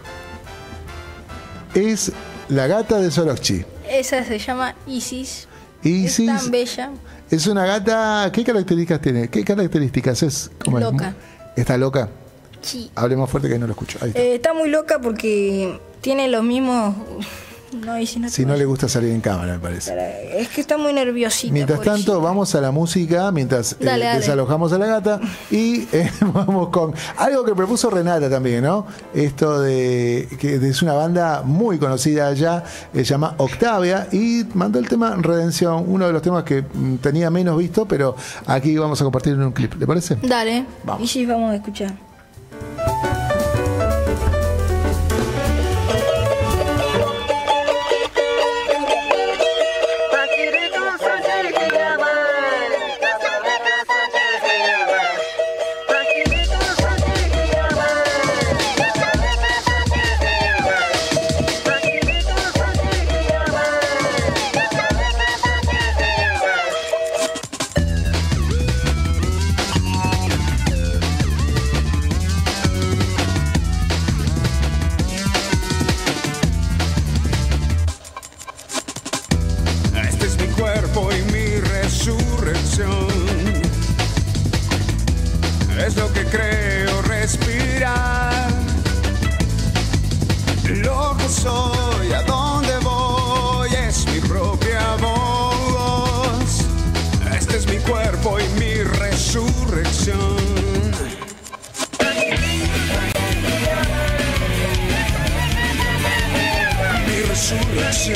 Es la gata de Sorocchi. Esa se llama Isis. Isis Es tan bella. es una gata. ¿Qué características tiene? ¿Qué características es? ¿Cómo es? Loca. ¿Está loca? Sí. Hable más fuerte que no lo escucho. Ahí está. Eh, está muy loca porque tiene los mismos. No, y si no, te Si no vayas. le gusta salir en cámara, me parece. Pero es que está muy nerviosita. Mientras pobrecita. tanto, vamos a la música, mientras eh, Dale, dale. desalojamos a la gata. Y eh, vamos con algo que propuso Renata también, ¿no? Esto de que es una banda muy conocida allá, se llama Octavia, y mandó el tema Redención, uno de los temas que mm, tenía menos visto, pero aquí vamos a compartir en un clip. ¿Le parece? Dale. Vamos. Isis, vamos a escuchar. Este es mi cuerpo y mi resurrección. Es lo que creo respirar. Lo que soy, a dónde voy, es mi propia voz. Este es mi cuerpo y mi resurrección. Mi resurrección.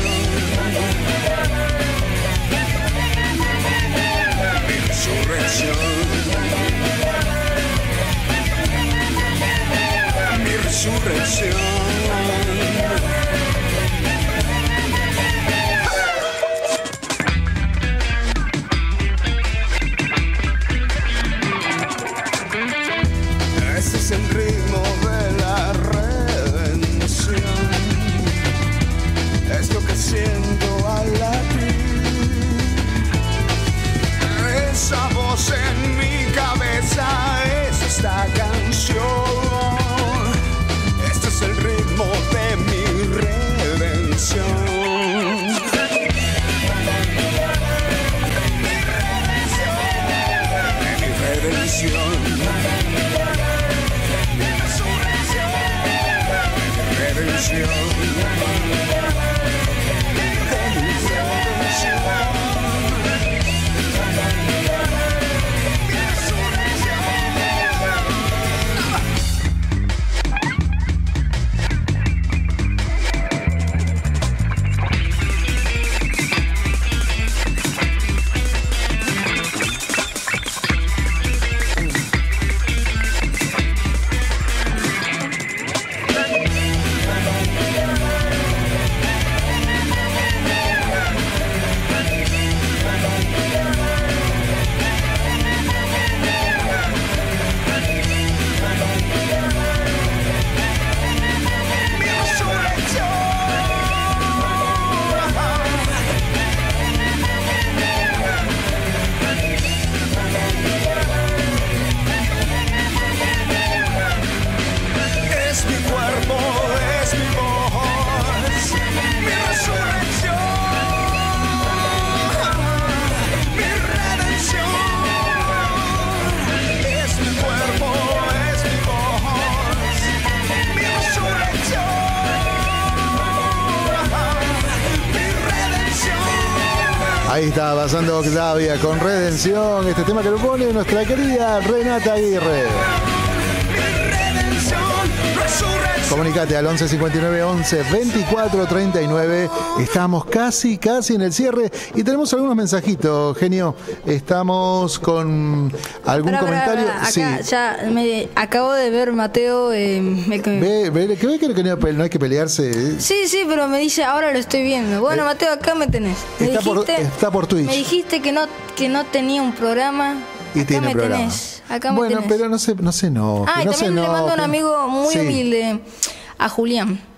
Mi resurrección. Mi resurrección. Ese es el ritmo de la redención. Es lo que siento al latir. Esa voz en mi cabeza es esta canción. Este es el ritmo de mi redención. De mi redención. Mi resurrección. De mi redención. De mi redención. Es mi cuerpo, es mi voz, mi resurrección, mi redención. Es mi cuerpo, es mi voz, mi resurrección, mi redención. Ahí está pasando Octavia con Redención, este tema que lo pone nuestra querida Renata Aguirre. Comunicate al once cincuenta y nueve once veinticuatro treinta y nueve. Estamos casi, casi en el cierre y tenemos algunos mensajitos, genio. Estamos con algún Pará, pará, comentario. pará, acá Sí. ya me acabo de ver Mateo. Eh, me- Ve, ve, que ve que no, no hay que pelearse. Sí, sí, pero me dice, ahora lo estoy viendo. Bueno, Eh, Mateo, acá me tenés. Me está por- está por Twitch. Me dijiste que no, que no tenía un programa. Y acá tiene me programa. tenés. Acá me Bueno, tenés. pero no se, no se enoje. Ah, y no también se le mando a un enoje. amigo muy Sí. humilde, a Julián.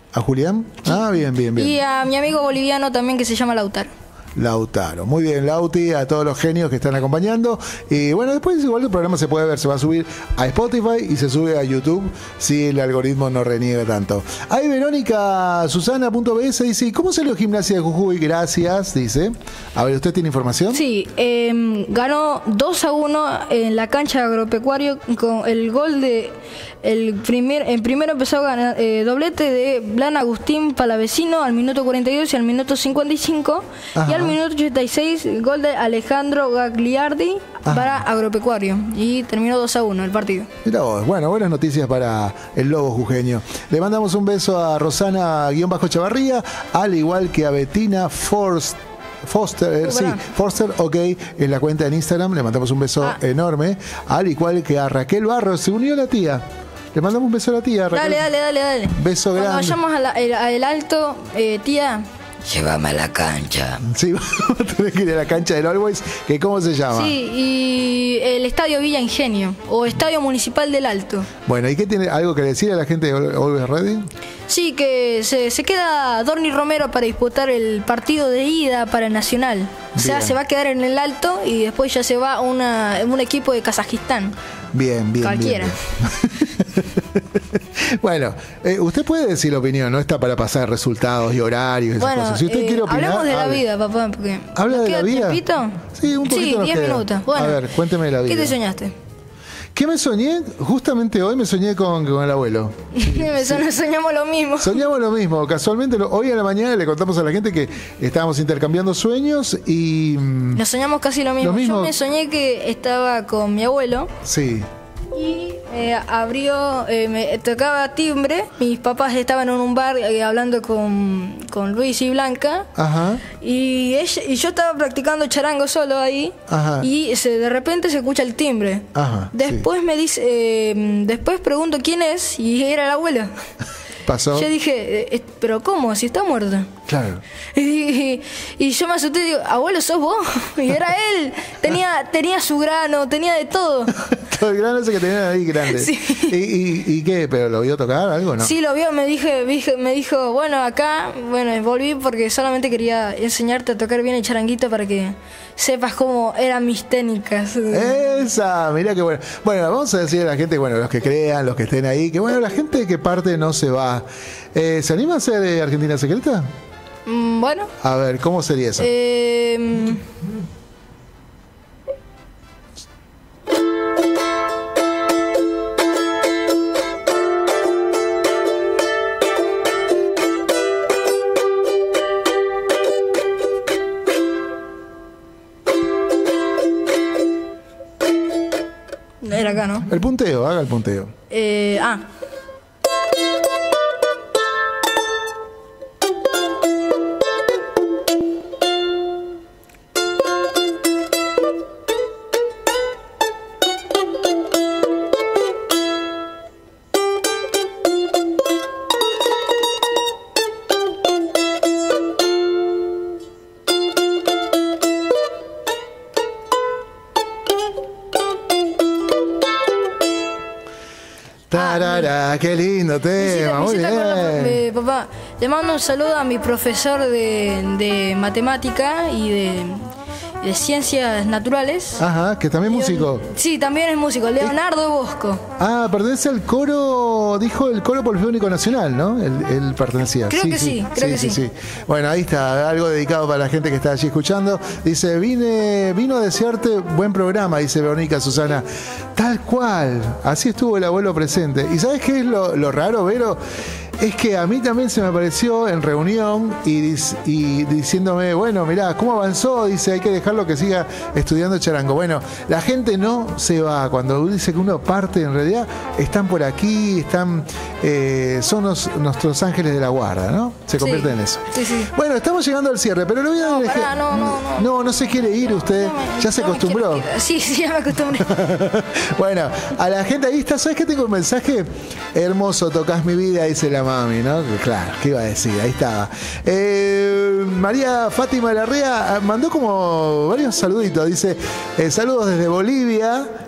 ¿A Julián? Ah, bien, bien, bien. Y a mi amigo boliviano también que se llama Lautaro. Lautaro. Muy bien, Lauti, a todos los genios que están acompañando. Y bueno, después igual el programa se puede ver, se va a subir a Spotify y se sube a YouTube si el algoritmo no reniega tanto. Ahí Verónica Susana.bs dice, ¿cómo salió Gimnasia de Jujuy? Gracias, dice. A ver, ¿usted tiene información? Sí, eh, ganó dos a uno en la cancha de Agropecuario con el gol de... El primer, en primero empezó a ganar eh, doblete de Blan Agustín Palavecino al minuto cuarenta y dos y al minuto cincuenta y cinco. Ajá. Y al minuto ochenta y seis gol de Alejandro Gagliardi. Ajá. Para Agropecuario. Y terminó dos a uno el partido. Mirá vos, bueno, buenas noticias para el Lobo jujeño. Le mandamos un beso a Rosana-Chavarría, al igual que a Betina Forst. Foster, sí, Foster, ok, en la cuenta en Instagram, le mandamos un beso ah. enorme, al igual que a Raquel Barros, se unió la tía. Le mandamos un beso a la tía, Raquel. Dale, dale, dale, dale. Beso Cuando grande. Cuando vayamos al alto, eh, tía. Llévame a la cancha. Sí, vamos a tener que ir a la cancha del Always, que ¿cómo se llama? Sí, y el Estadio Villa Ingenio, o Estadio Municipal del Alto. Bueno, ¿y qué tiene algo que decir a la gente de Always Ready? Sí, que se, se queda Dorni Romero para disputar el partido de ida para el Nacional. O sea, bien. Se va a quedar en el Alto y después ya se va una, un equipo de Kazajistán. Bien, bien. Cualquiera. Bien, bien. Bueno, eh, usted puede decir la opinión, no está para pasar resultados y horarios y esas bueno, cosas. Si usted eh, quiere opinar, hablemos de hable. la vida, papá. Porque ¿Habla de la vida? ¿Tiempito? Sí, un poquito. Sí, diez minutos. Bueno, a ver, cuénteme de la vida. ¿Qué te soñaste? ¿Qué me soñé? Justamente hoy me soñé con, con el abuelo. me sí. Soñamos lo mismo. Soñamos lo mismo. Casualmente, hoy a la mañana le contamos a la gente que estábamos intercambiando sueños y... Nos soñamos casi lo mismo. lo mismo. Yo me soñé que estaba con mi abuelo. Sí. Y eh, abrió, eh, me tocaba timbre. Mis papás estaban en un bar eh, hablando con, con Luis y Blanca. Ajá. Y, ella, y yo estaba practicando charango solo ahí. Ajá. Y se, de repente se escucha el timbre. Ajá. Después sí. me dice, eh, después pregunto quién es y era el abuelo. Pasó. Yo dije, eh, ¿pero cómo? Si está muerto. Claro. Y, y, y yo me asusté y digo, abuelo, ¿sos vos? Y era él. Tenía, tenía su grano, tenía de todo. Todo el grano ese que tenía ahí grande. Sí. ¿Y, y, ¿Y qué? ¿Pero lo vio tocar algo, no? Sí, lo vio. Me, dije, me dijo, bueno, acá, bueno, volví porque solamente quería enseñarte a tocar bien el charanguito para que sepas cómo eran mis técnicas. Esa, mirá qué bueno. Bueno, vamos a decir a la gente, bueno, los que crean, los que estén ahí, que bueno, la gente que parte no se va. Eh, ¿Se anima a ser de Argentina Secreta? Mm, bueno. A ver, ¿cómo sería eso? Eh... Era acá, ¿no? El punteo, haga el punteo. Eh, ah. Tarara, qué lindo tema, muy bien. La, eh, papá, le mando un saludo a mi profesor de, de matemática y de, de ciencias naturales. Ajá, que también es músico. Sí, también es músico, Leonardo Bosco. Ah, pertenece al coro, dijo el Coro Polifónico Nacional, ¿no? Él, él pertenecía. Creo sí, que sí, sí creo sí, que sí, sí. sí. Bueno, ahí está, algo dedicado para la gente que está allí escuchando. Dice, vine, vino a desearte buen programa, dice Verónica Susana. Tal cual, así estuvo el abuelo presente. ¿Y sabes qué es lo, lo raro, Vero? Es que a mí también se me apareció en reunión y, y diciéndome, bueno, mirá, ¿cómo avanzó? Dice, hay que dejarlo que siga estudiando charango. Bueno, la gente no se va. Cuando dice que uno parte, en realidad están por aquí, están eh, son los, nuestros ángeles de la guarda, ¿no? Se convierten sí, en eso. Sí, sí. Bueno, estamos llegando al cierre, pero le voy a no, dejar... pará, no, no, no. No, no se quiere ir usted, no, ya se no acostumbró. Sí, sí, ya me acostumbré. Bueno, a la gente ahí está, ¿sabes qué? Tengo un mensaje hermoso, tocas mi vida, dice la mami, ¿no? Claro, ¿qué iba a decir? Ahí estaba. Eh, María Fátima Larrea mandó como varios saluditos. Dice, eh, saludos desde Bolivia.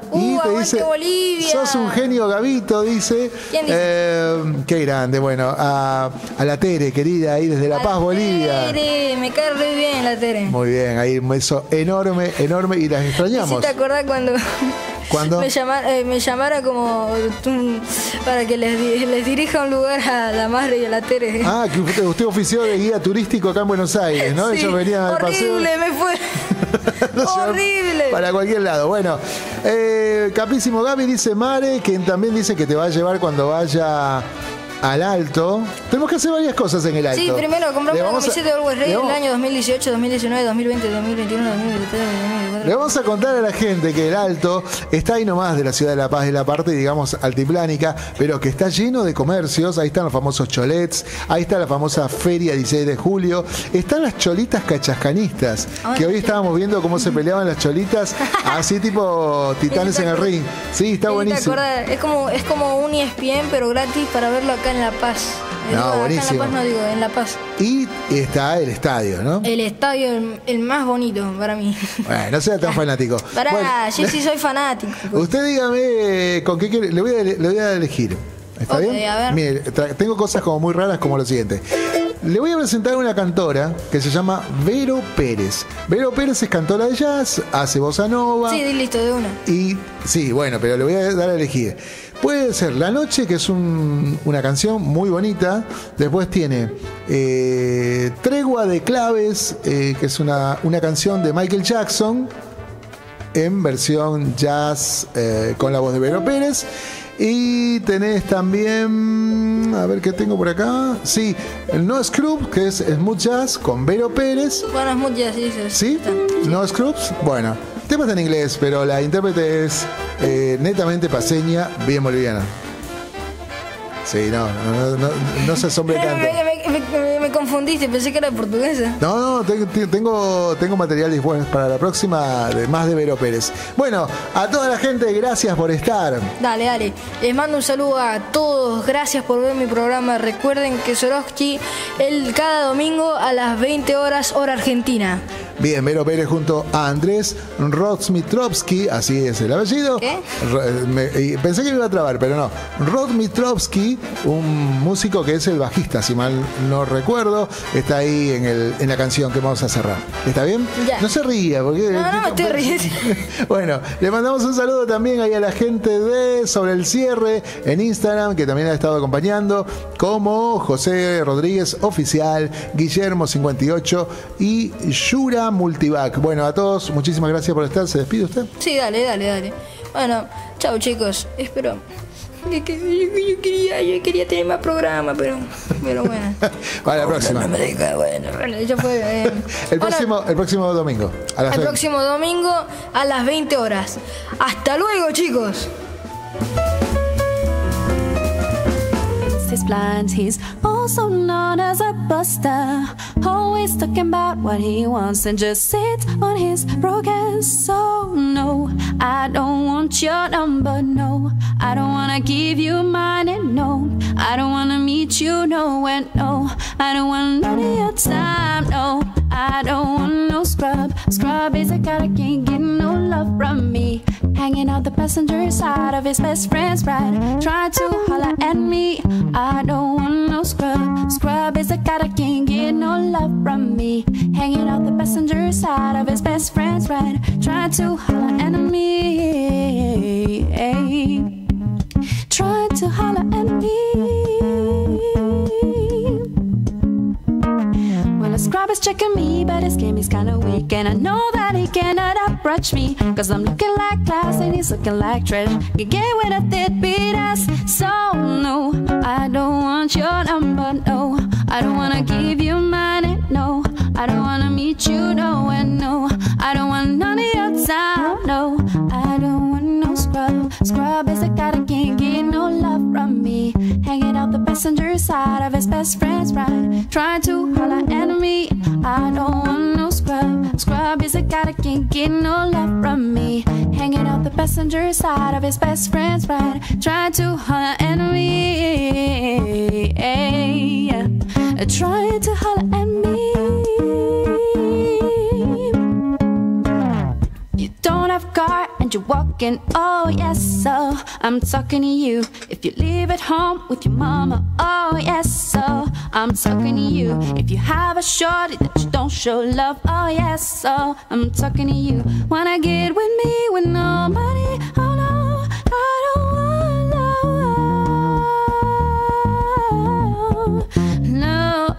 Uh, y te aguante dice, Bolivia. sos un genio, Gabito, dice. ¿Quién dice? Eh, qué grande, bueno, a, a la Tere, querida, ahí desde La A Paz, la Bolivia. Tere, me cae re bien la Tere. Muy bien, ahí un beso enorme, enorme, y las extrañamos. ¿Sí te acordás cuando ¿Cuándo? me, llama, eh, me llamara como tú, para que les, di- les dirija un lugar a la madre y a la Tere? Ah, que usted, usted ofició de guía turístico acá en Buenos Aires, ¿no? Sí, Ellos venían al paseo. horrible, me fue. Nos llevan Horrible. Para cualquier lado. Bueno, eh, Capísimo Gaby dice Mare, quien también dice que te va a llevar cuando vaya al Alto. Tenemos que hacer varias cosas en el Alto. Sí, primero compramos Le una vamos a- camiseta de Always le Ready del vamos- año dos mil dieciocho, dos mil diecinueve, dos mil veinte, dos mil veintiuno, dos mil veintitrés, dos mil veinticuatro. Le vamos a contar a la gente que el Alto está ahí nomás de la ciudad de La Paz, de la parte, digamos, altiplánica, pero que está lleno de comercios. Ahí están los famosos cholets, ahí está la famosa Feria dieciséis de julio, están las cholitas cachascanistas, que hoy estábamos viendo cómo se peleaban las cholitas, así tipo titanes en el ring. Sí, está ¿Te buenísimo. acordás? Es como, es como un E S P N, pero gratis para verlo acá en La Paz. No, Digo, acá buenísimo. en La Paz no digo, en La Paz. Y está el estadio, ¿no? El estadio, el, el más bonito para mí. Bueno, no sea tan fanático. Pará, Bueno, yo sí soy fanático. usted dígame eh, con qué quiere. Le voy a, le voy a elegir. ¿Está Ok, bien? a ver. Mire, tra- tengo cosas como muy raras como lo siguiente. Le voy a presentar una cantora que se llama Vero Pérez. Vero Pérez es cantora de jazz, hace bossa nova. Sí, listo, de una. Y sí, bueno, pero le voy a dar a elegir. Puede ser La Noche, que es un- una canción muy bonita. Después tiene eh, Tregua de Claves, eh, que es una, una canción de Michael Jackson en versión jazz eh, con la voz de Vero Pérez. Y tenés también, a ver qué tengo por acá. Sí, el No Scrubs, que es Smooth Jazz con Vero Pérez. Bueno, es muy ya, sí, sí. ¿Sí? ¿No Scrubs? Bueno, el tema está en inglés, pero la intérprete es eh, netamente paseña, bien boliviana. Sí, no, no, no, no, no se asombre Me, tanto. me- me- me- me confundiste, pensé que era portuguesa. No, no, te- te- tengo, tengo material disponible para la próxima, de más de Vero Pérez. Bueno, a toda la gente, gracias por estar. Dale, dale. Les mando un saludo a todos. Gracias por ver mi programa. Recuerden que Swarovski, el cada domingo a las veinte horas, hora argentina. Bien, Vero Pérez junto a Andrés Rodzmitrovsky, así es el apellido. ¿Qué? Ro- me- y pensé que me iba a trabar, pero no. Rodzmitrovsky, un músico que es el bajista, si mal no recuerdo, está ahí en, el, en la canción que vamos a cerrar. ¿Está bien? Ya. No se ría, porque... No, no me estoy riendo. Bueno, le mandamos un saludo también ahí a la gente de Sobre el Cierre en Instagram, que también ha estado acompañando, como José Rodríguez Oficial, Guillermo cincuenta y ocho y Yura Multivac. Bueno, a todos, muchísimas gracias por estar. ¿Se despide usted? Sí, dale, dale, dale. Bueno, chao chicos. Espero. que- que- Yo, yo quería, yo quería tener más programa, pero, pero bueno. Para la próxima. No me diga, bueno. Bueno, ya fue. eh. El Bueno, próximo, el próximo domingo. A las el veinte. próximo domingo a las veinte horas. Hasta luego, chicos. He's blind, he's also known as a buster. Always talking about what he wants and just sits on his broken soul. No, I don't want your number, no. I don't wanna give you mine, and no, I don't wanna meet you nowhere, no. I don't want none of your time, no. I don't want no scrub. Scrub is a guy that can't get no love from me. Hanging out the passenger side of his best friend's ride, trying to holler at me. I don't want no scrub. Scrub is a guy that can't get no love from me. Hanging out the passenger side of his best friend's ride, trying to holler at me. Trying to holler at me. Well, a scrub is checking me, but his game is kinda weak. And I know that he cannot approach me, cause I'm looking like class and he's looking like trash. You get with a deadbeat ass. So no, I don't want your number, no. I don't wanna give you mine, and no, I don't wanna meet you nowhere, no. I don't want none of your time, no. I don't want no scrub. Scrub is a guy that can't get no love from me. Hanging out the passenger side of his best friend's ride, trying to holler at me. I don't want no scrub. Scrub is a guy that can't get no love from me. Hanging out the passenger side of his best friend's ride, trying to holler at me. Trying to holler at me. You don't have a car and you walk walking. Oh yes, so I'm talking to you. If you live at home with your mama. Oh yes, so I'm talking to you. If you have a shorty that you don't show love. Oh yes, so I'm talking to you. Wanna get with me with nobody? Oh no, I don't want no,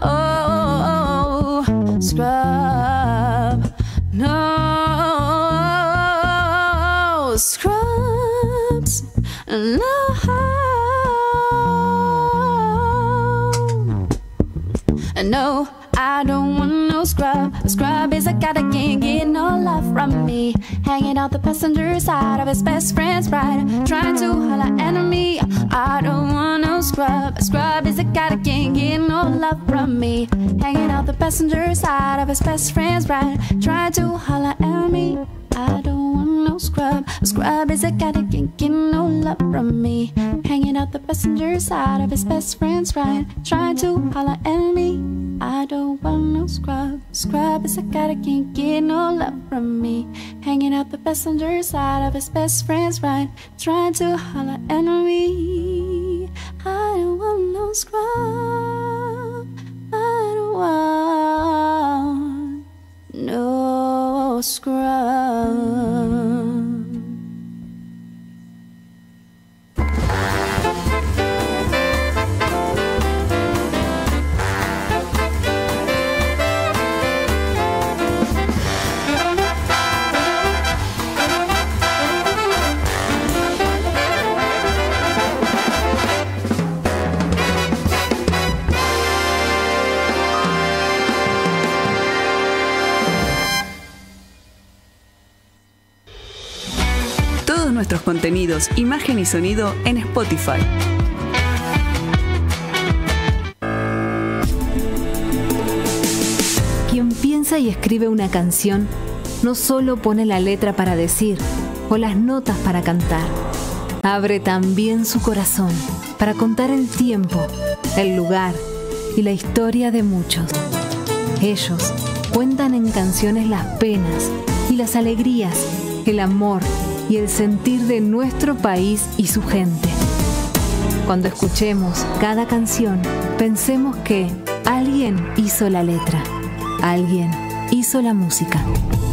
no scrub, no scrubs, no. No, I don't want no scrub. A scrub is a guy that can't get no love from me. Hanging out the passenger side of his best friend's ride, trying to holler at me. I don't want no scrub. A scrub is a guy that can't get no love from me. Hanging out the passenger side of his best friend's ride, trying to holler at me. I don't want no scrub. A scrub is a guy that can't get no love from me. Hanging out the passenger side of his best friend's ride, trying to holler at me. I don't want no scrub. A scrub is a guy that can't get no love from me. Hanging out the passenger side of his best friend's ride, trying to holler at me. I don't want no scrub. I don't want no scrub. Nuestros contenidos, imagen y sonido en Spotify. Quien piensa y escribe una canción no solo pone la letra para decir o las notas para cantar, abre también su corazón para contar el tiempo, el lugar y la historia de muchos. Ellos cuentan en canciones las penas y las alegrías, el amor y el sentir de nuestro país y su gente. Cuando escuchemos cada canción, pensemos que alguien hizo la letra, alguien hizo la música.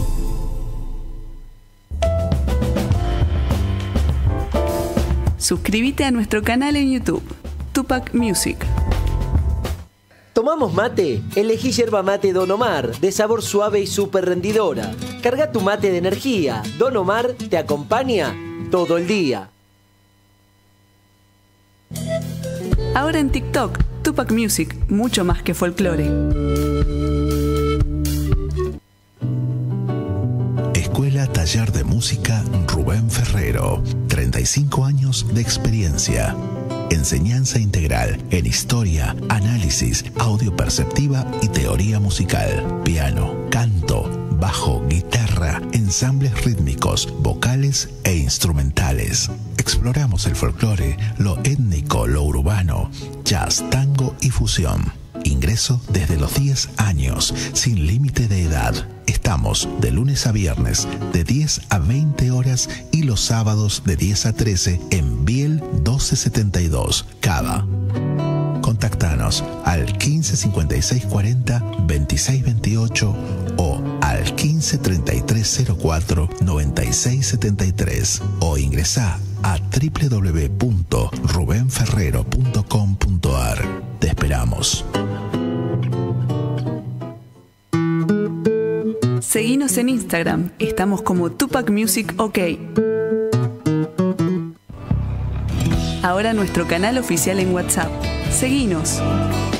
Suscríbete a nuestro canal en YouTube, Tupac Music. ¿Tomamos mate? Elegí yerba mate Don Omar, de sabor suave y súper rendidora. Carga tu mate de energía. Don Omar te acompaña todo el día. Ahora en TikTok, Tupac Music, mucho más que folclore. Escuela Taller de Música Rubén Ferrero. treinta y cinco años de experiencia. Enseñanza integral en historia, análisis, audio perceptiva y teoría musical. Piano, canto, bajo, guitarra, ensambles rítmicos, vocales e instrumentales. Exploramos el folclore, lo étnico, lo urbano, jazz, tango y fusión. Ingreso desde los diez años, sin límite de edad. Estamos de lunes a viernes de diez a veinte horas y los sábados de diez a trece en Biel doce setenta y dos, Cava. Contactanos al quince cincuenta y seis cuarenta veintiséis veintiocho o al quince treinta y tres cero cuatro noventa y seis setenta y tres o ingresá a doble u doble u doble u punto rubén ferrero punto com punto a r. Te esperamos. Seguinos en Instagram, estamos como Tupac Music OK. Ahora nuestro canal oficial en WhatsApp. Seguinos.